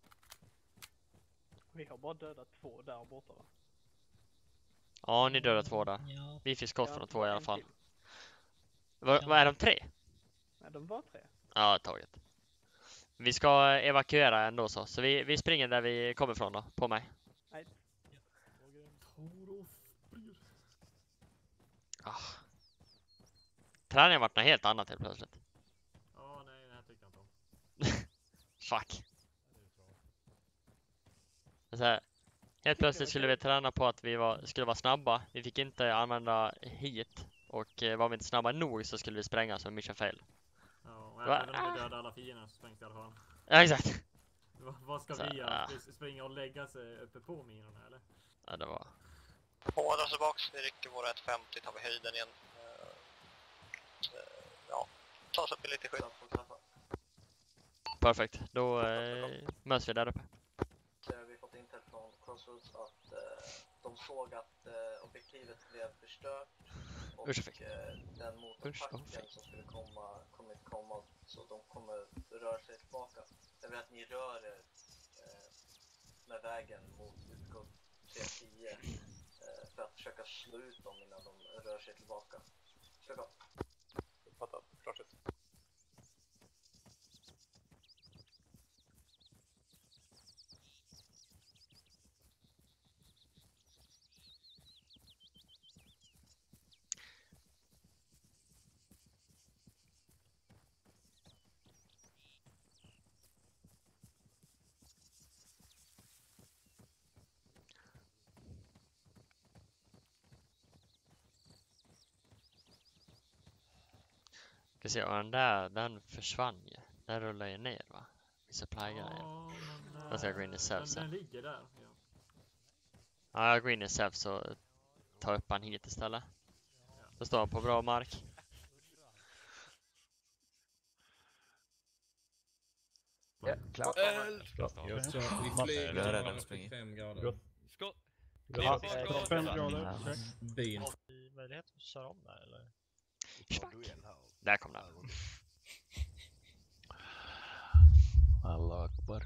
Vi har bara dödat två där borta, va? Ja, ni dödade två där. Ja. Vi fick skott Ja, från två i alla fall. till. Vad vad är de tre? Nej, de var tre. Ja, taget. Vi ska evakuera ändå så. Så vi, vi springer där vi kommer ifrån då. På mig. Nej. Ah. Träningen vart något helt annat helt plötsligt. Ja, nej, det här tycker jag inte om. Fuck. Så här, helt plötsligt skulle vi träna på att vi var, skulle vara snabba. Vi fick inte använda hit. Och eh, var vi inte snabba nog så skulle vi spränga som mission fail. Ja, och även om vi dödade alla fiender så sprängs det i alla fall. Ja, exakt. Va, vad ska Så, vi göra? uh. Vi springa och lägga sig uppe på minorna, eller? Ja, det var... Hårdar oss tillbaks, vi rycker våra ett femtio, tar vi höjden igen. Uh, uh, ja, ta oss upp i lite skydd. Perfekt. Då eh, möts vi där uppe. Så har vi fått intel från Crossroads att eh, de såg att eh, objektivet blev förstört. Och Usch, eh, den motorpacken som skulle komma kommer inte komma, så de kommer röra sig tillbaka. Jag vill att ni rör er eh, med vägen mot utgång tre tio eh, för att försöka slå ut dem innan de rör sig tillbaka. Försöka. Uppfattat, klart ut. Ska se, och den där, den försvann ju. Den rullar ju ner, va? I supply-grejen. Ja, men... Jag ska gå in i Sev den, sen. den ligger där, ja. Ja, jag går in i Sev så tar upp han hit istället. Då står han på bra mark. Ja, klart. Jag tror vi flyger Jag är redan till springer. fem grader. Skott! Ja, fem grader. Byn. Har vi möjlighet att köra om där eller? Där kom den. Allah akbar.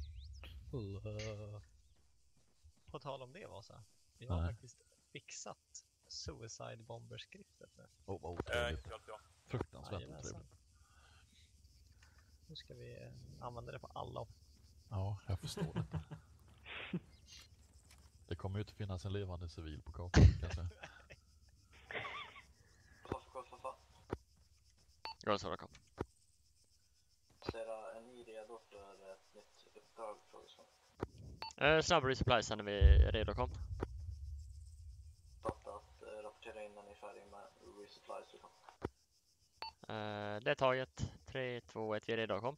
På tal om det var så. Vi har Nej. faktiskt fixat Suicide Bomber-skriftet nu. Åh, vad otrevligt. Eh, Fruktansvärt Jajamensan. otrevligt. Nu ska vi eh, använda det på alla. Ja, jag förstår det. Det kommer ju inte finnas en levande civil på kartan kanske. Ja, så det kom. Sera, är ni redo för ett nytt uppdrag, frågeslag? Eh, snabb resupply sen när vi är redo kom. Fattat, eh, rapportera in när ni är färdiga med resupplies vi kom. Eh, det är taget. tre, två, ett, vi är redo kom.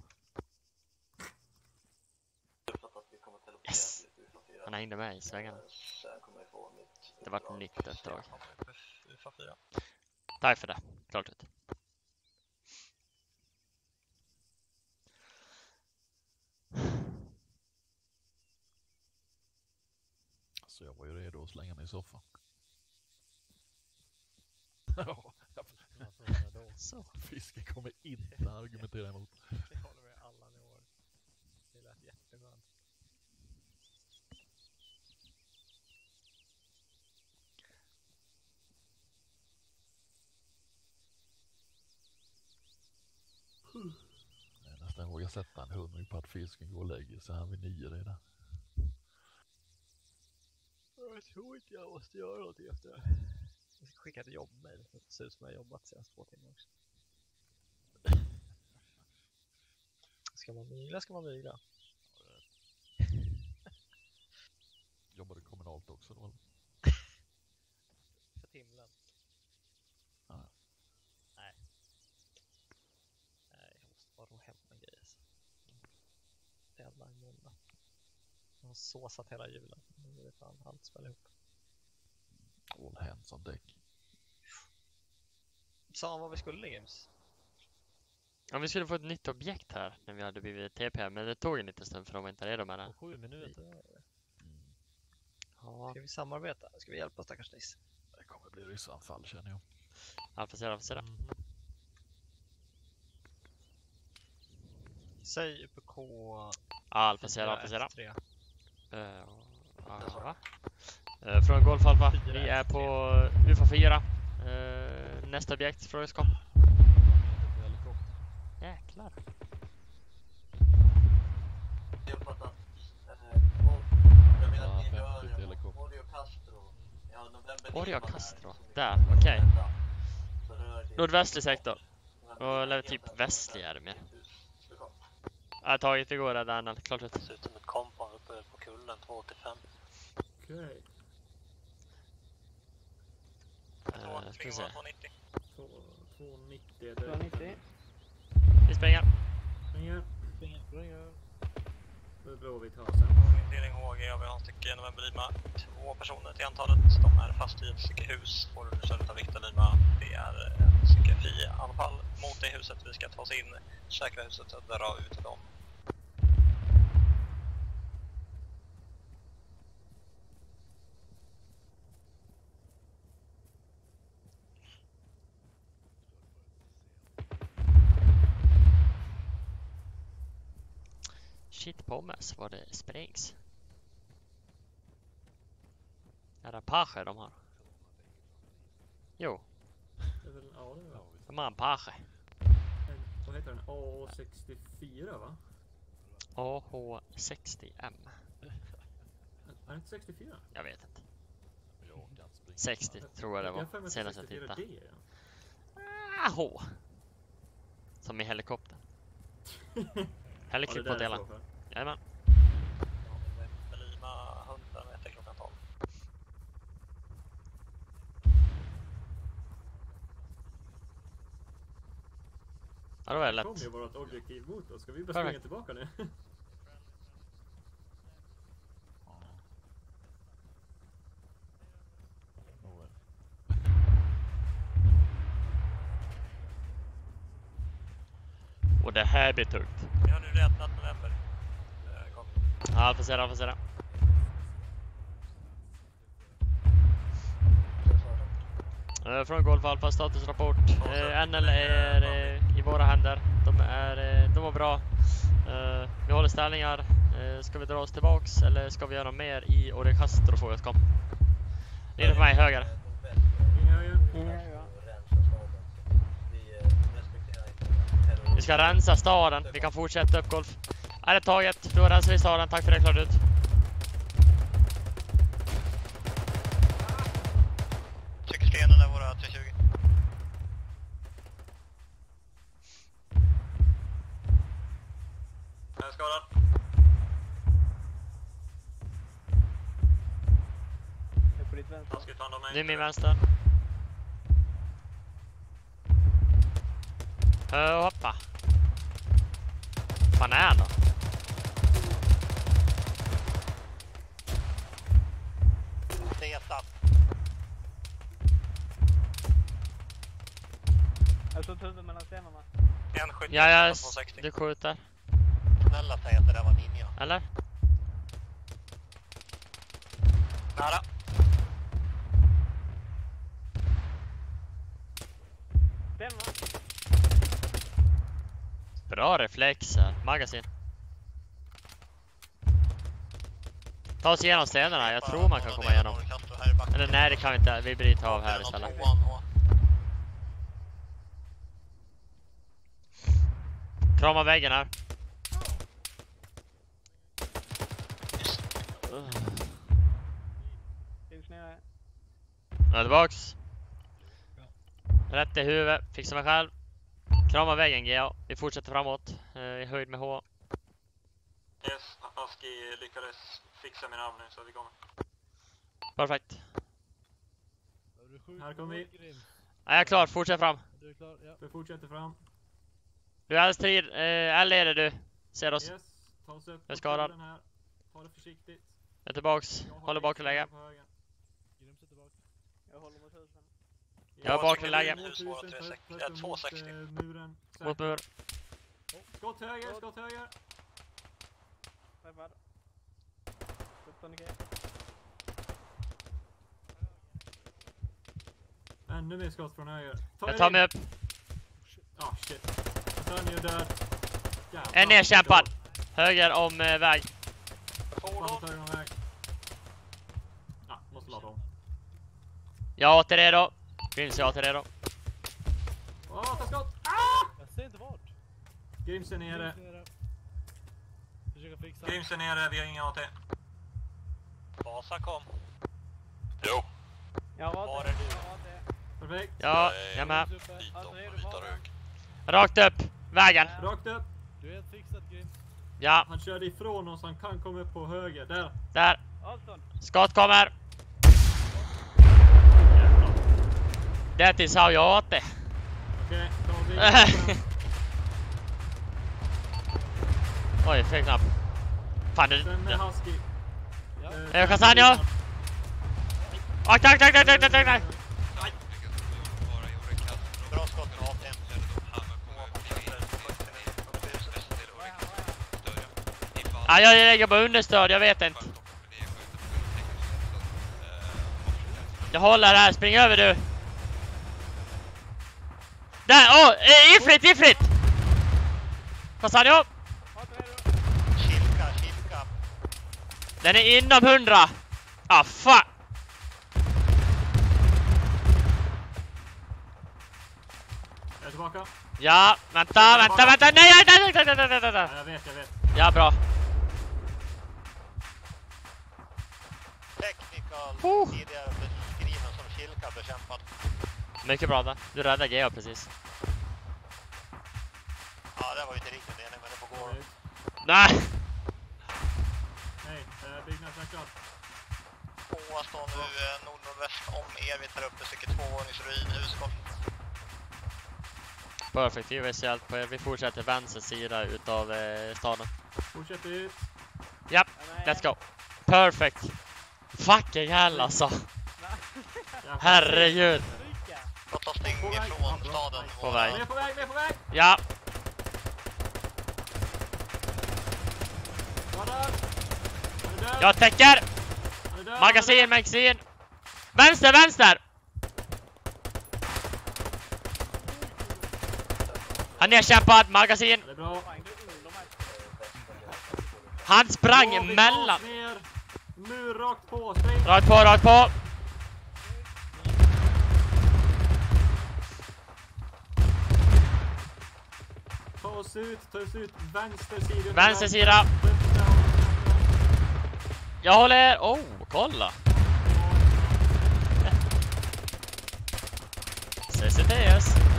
Uppfattat att vi kommer teleportera Yes! till U F A fyra. Han hängde med i svängarna. Eh, Sen kommer vi få mitt Det var ett nytt uppdrag. U F A fyra. Tack för det. Klart ut. Så jag var ju redo att slänga mig i soffan. Ja, så. Fisken kommer inte argumentera emot. Det håller vi alla nivåer. Det lät jätteskönt. Jag nästan vågar sätta en hungrig på att fisken går och lägger sig här vid nio redan. Jag tror inte jag måste göra någonting efter det. Jag ska skicka ett jobbmail. Det ser ut som jag har jobbat senaste två timmar också. Ska man mygla ska man mygla. Jobbar du kommunalt också då? För timlen. Ja. Nej. Nej, jag måste bara ro hem en grej. Deadline måndag. Jag har såsat hela julen. Nu är det fan allt spelar ihop. All hands on deck. Sa vad vi skulle, Games? Ja, vi skulle få ett nytt objekt här när vi hade blivit T P, men det tog en liten stund för de var inte redo med det. Sju minuter. Ja. Ska vi samarbeta? Ska vi hjälpa stackars Nis? Det kommer bli ryssanfall känner jag. Alfa sida, alfa sida. Mm. Säg U P K... Alfa sida, alfa sida. tre. Uh, uh, uh, från Golf Alfa. Vi är på U F A fyra. Uh, nästa objekt, frågeskopp. Jäklar. Jag har fattat. Jag vill att ni rör Oreo Castro. Ja, november. Oreo Castro. Där, okej. Okay. Nordvästlig sektor. Och typ västlig är det mer. Jag har tagit igår där den klart ut. Det ser ut som ett kompan uppe på kullen två åttiofem. Okej. Uh, ska vi se. två nittio. två nittio. Vi springer. Springer. Springer. Springer. Då är Blåvitt här sen. Indelning H G och vi har en stycke November Lima. Två personer till antalet. De är fast i ett stycke hus. Får du köra av Viktor Lima. Det är ett stycke F I-anfall mot det huset. Vi ska ta oss in, säkra huset och dra ut dem. Shit pommes, vad det sprängs. Är det Apache de har? Jo. Det är väl, ja, det är väl. De har en Apache. En, vad heter den? A sextiofyra va? A H sextio M. Är det inte sextiofyra? Jag vet inte. sextio tror jag det var. Senast jag tittade. Ah, H. Som i helikoptern. Heliklipp på delen. Jajamän. Lima hundra meter klockan tolv. Ja, då är det lätt. Kom ju vårt objektiv mot oss. Ska vi bara Perfekt. springa tillbaka nu? Och det här blir tungt. Vi har nu räknat november. Ja, Alfa ser det, Alfa ser det. Uh, från Golf Alfa, statusrapport. Uh, N L är uh, i våra händer. De är, uh, de var bra. Uh, vi håller ställningar. Uh, ska vi dra oss tillbaks eller ska vi göra mer i Ore Castro, frågas kom. Linje på mig, höger. Vi ska rensa staden. Vi kan fortsätta upp Golf. Är det taget? Då rensar vi staden. Tack för det, klart ut. Trycker stenen där våra tre tjugo. Jag är skadad. Jag är på ditt vänster. Det är min vänster. Uh, hoppa. Fan är han då? Det är statt. Jag står tusen mellan stenarna. En skjut. Ja, ja, du skjuter. Snälla säg att det där var ninja. Eller? Nära. Stenarna. Bra reflexer. Magasin. Ta oss igenom stenarna. Jag tror man kan komma igenom. Eller nej, det kan vi inte. Vi bryter av här istället. Krama väggen här. Jag är tillbaks. Rätt i huvudet. Fixa mig själv. Krama väggen, G A. Vi fortsätter framåt. Eh, I höjd med H. Yes, Aski lyckades fixa min arm nu så vi kommer. Perfekt. Här kommer vi. Ja, jag är klar. Fortsätt fram. Du är klar, ja. Vi fortsätter fram. Du är strid. Eh, L leder du. Ser oss. Yes, ta oss upp. Jag är skadad. Här. Ta det försiktigt. Jag är tillbaks. Håller bak till läge. Jag håller mot husen. Jag är bak till läge. Jag är två sextio. Muren. Mot mur. Skott höger, skott höger. Träffad. sjutton G. Ännu mer skott från höger. Ta Jag tar mig upp. Ah, shit. Sen är jag död. En nedkämpad. Höger om eh, väg. Höger om väg. Ja, måste lada om. Jag åter redo. Finns jag åter redo. Åh, ta skott! Ah! Jag ser inte vart. Grims är nere. Försöka fixa. Grims är nere, vi har inga A T. Basa kom. Jo. Jag var Var är du? Perfekt. Ja, jag är med. Byta rög. Rakt upp. Vägen. Rakt upp. Du är helt fixad, Grims. Ja. Han körde ifrån oss, han kan komma upp på höger. Där. Där. Avstånd. Skott kommer. That is how jag åt det. Okej, okay, oj, fel knapp. Fan, det... Den med Husky. Ja. Uh, jag kan säga ja. Tack, tack, tack, tack, tack, tack, tack. Bra skott med A T. Ja, jag lägger på understöd, jag vet inte. Jag håller här, spring över du. Där, åh, oh, ifrit, ifrit! Vad sa ni? Kilka, kilka. Den är inom hundra. Ah, fuck. Jag är tillbaka. Ja, vänta, vänta, vänta. Nej, nej, nej, nej, nej, nej, nej, nej. Jag vet, jag vet. Ja, bra. Technical, oh. Tidigare beskriven som kilka bekämpad. Mycket bra där. Du räddade G A precis. Ja, det var ju inte riktigt meningen, men det får gå. Nej. Nej, äh, byggnaden är klart. Tvåa står nu eh, nord-nordväst om er. Vi tar upp ett stycke tvåvåningsruin, huskott. Perfekt, vi vill hjälp på er. Vi fortsätter vänster sida utav eh, staden. Fortsätter ut. Japp, let's go. Perfect. Fucking hell alltså. Herregud. Låt oss stänga från staden. På väg. Vi är på väg, vi är på väg. Ja. Vadå? Jag täcker! Magasin, magasin! Vänster, vänster! Han är kämpad, magasin! Han sprang emellan! Mur rakt på, spring! Rakt på, rakt på! Ta oss ut, ta oss ut, vänster sida. Vänster sida. Jag håller... Oh, kolla. C C T S.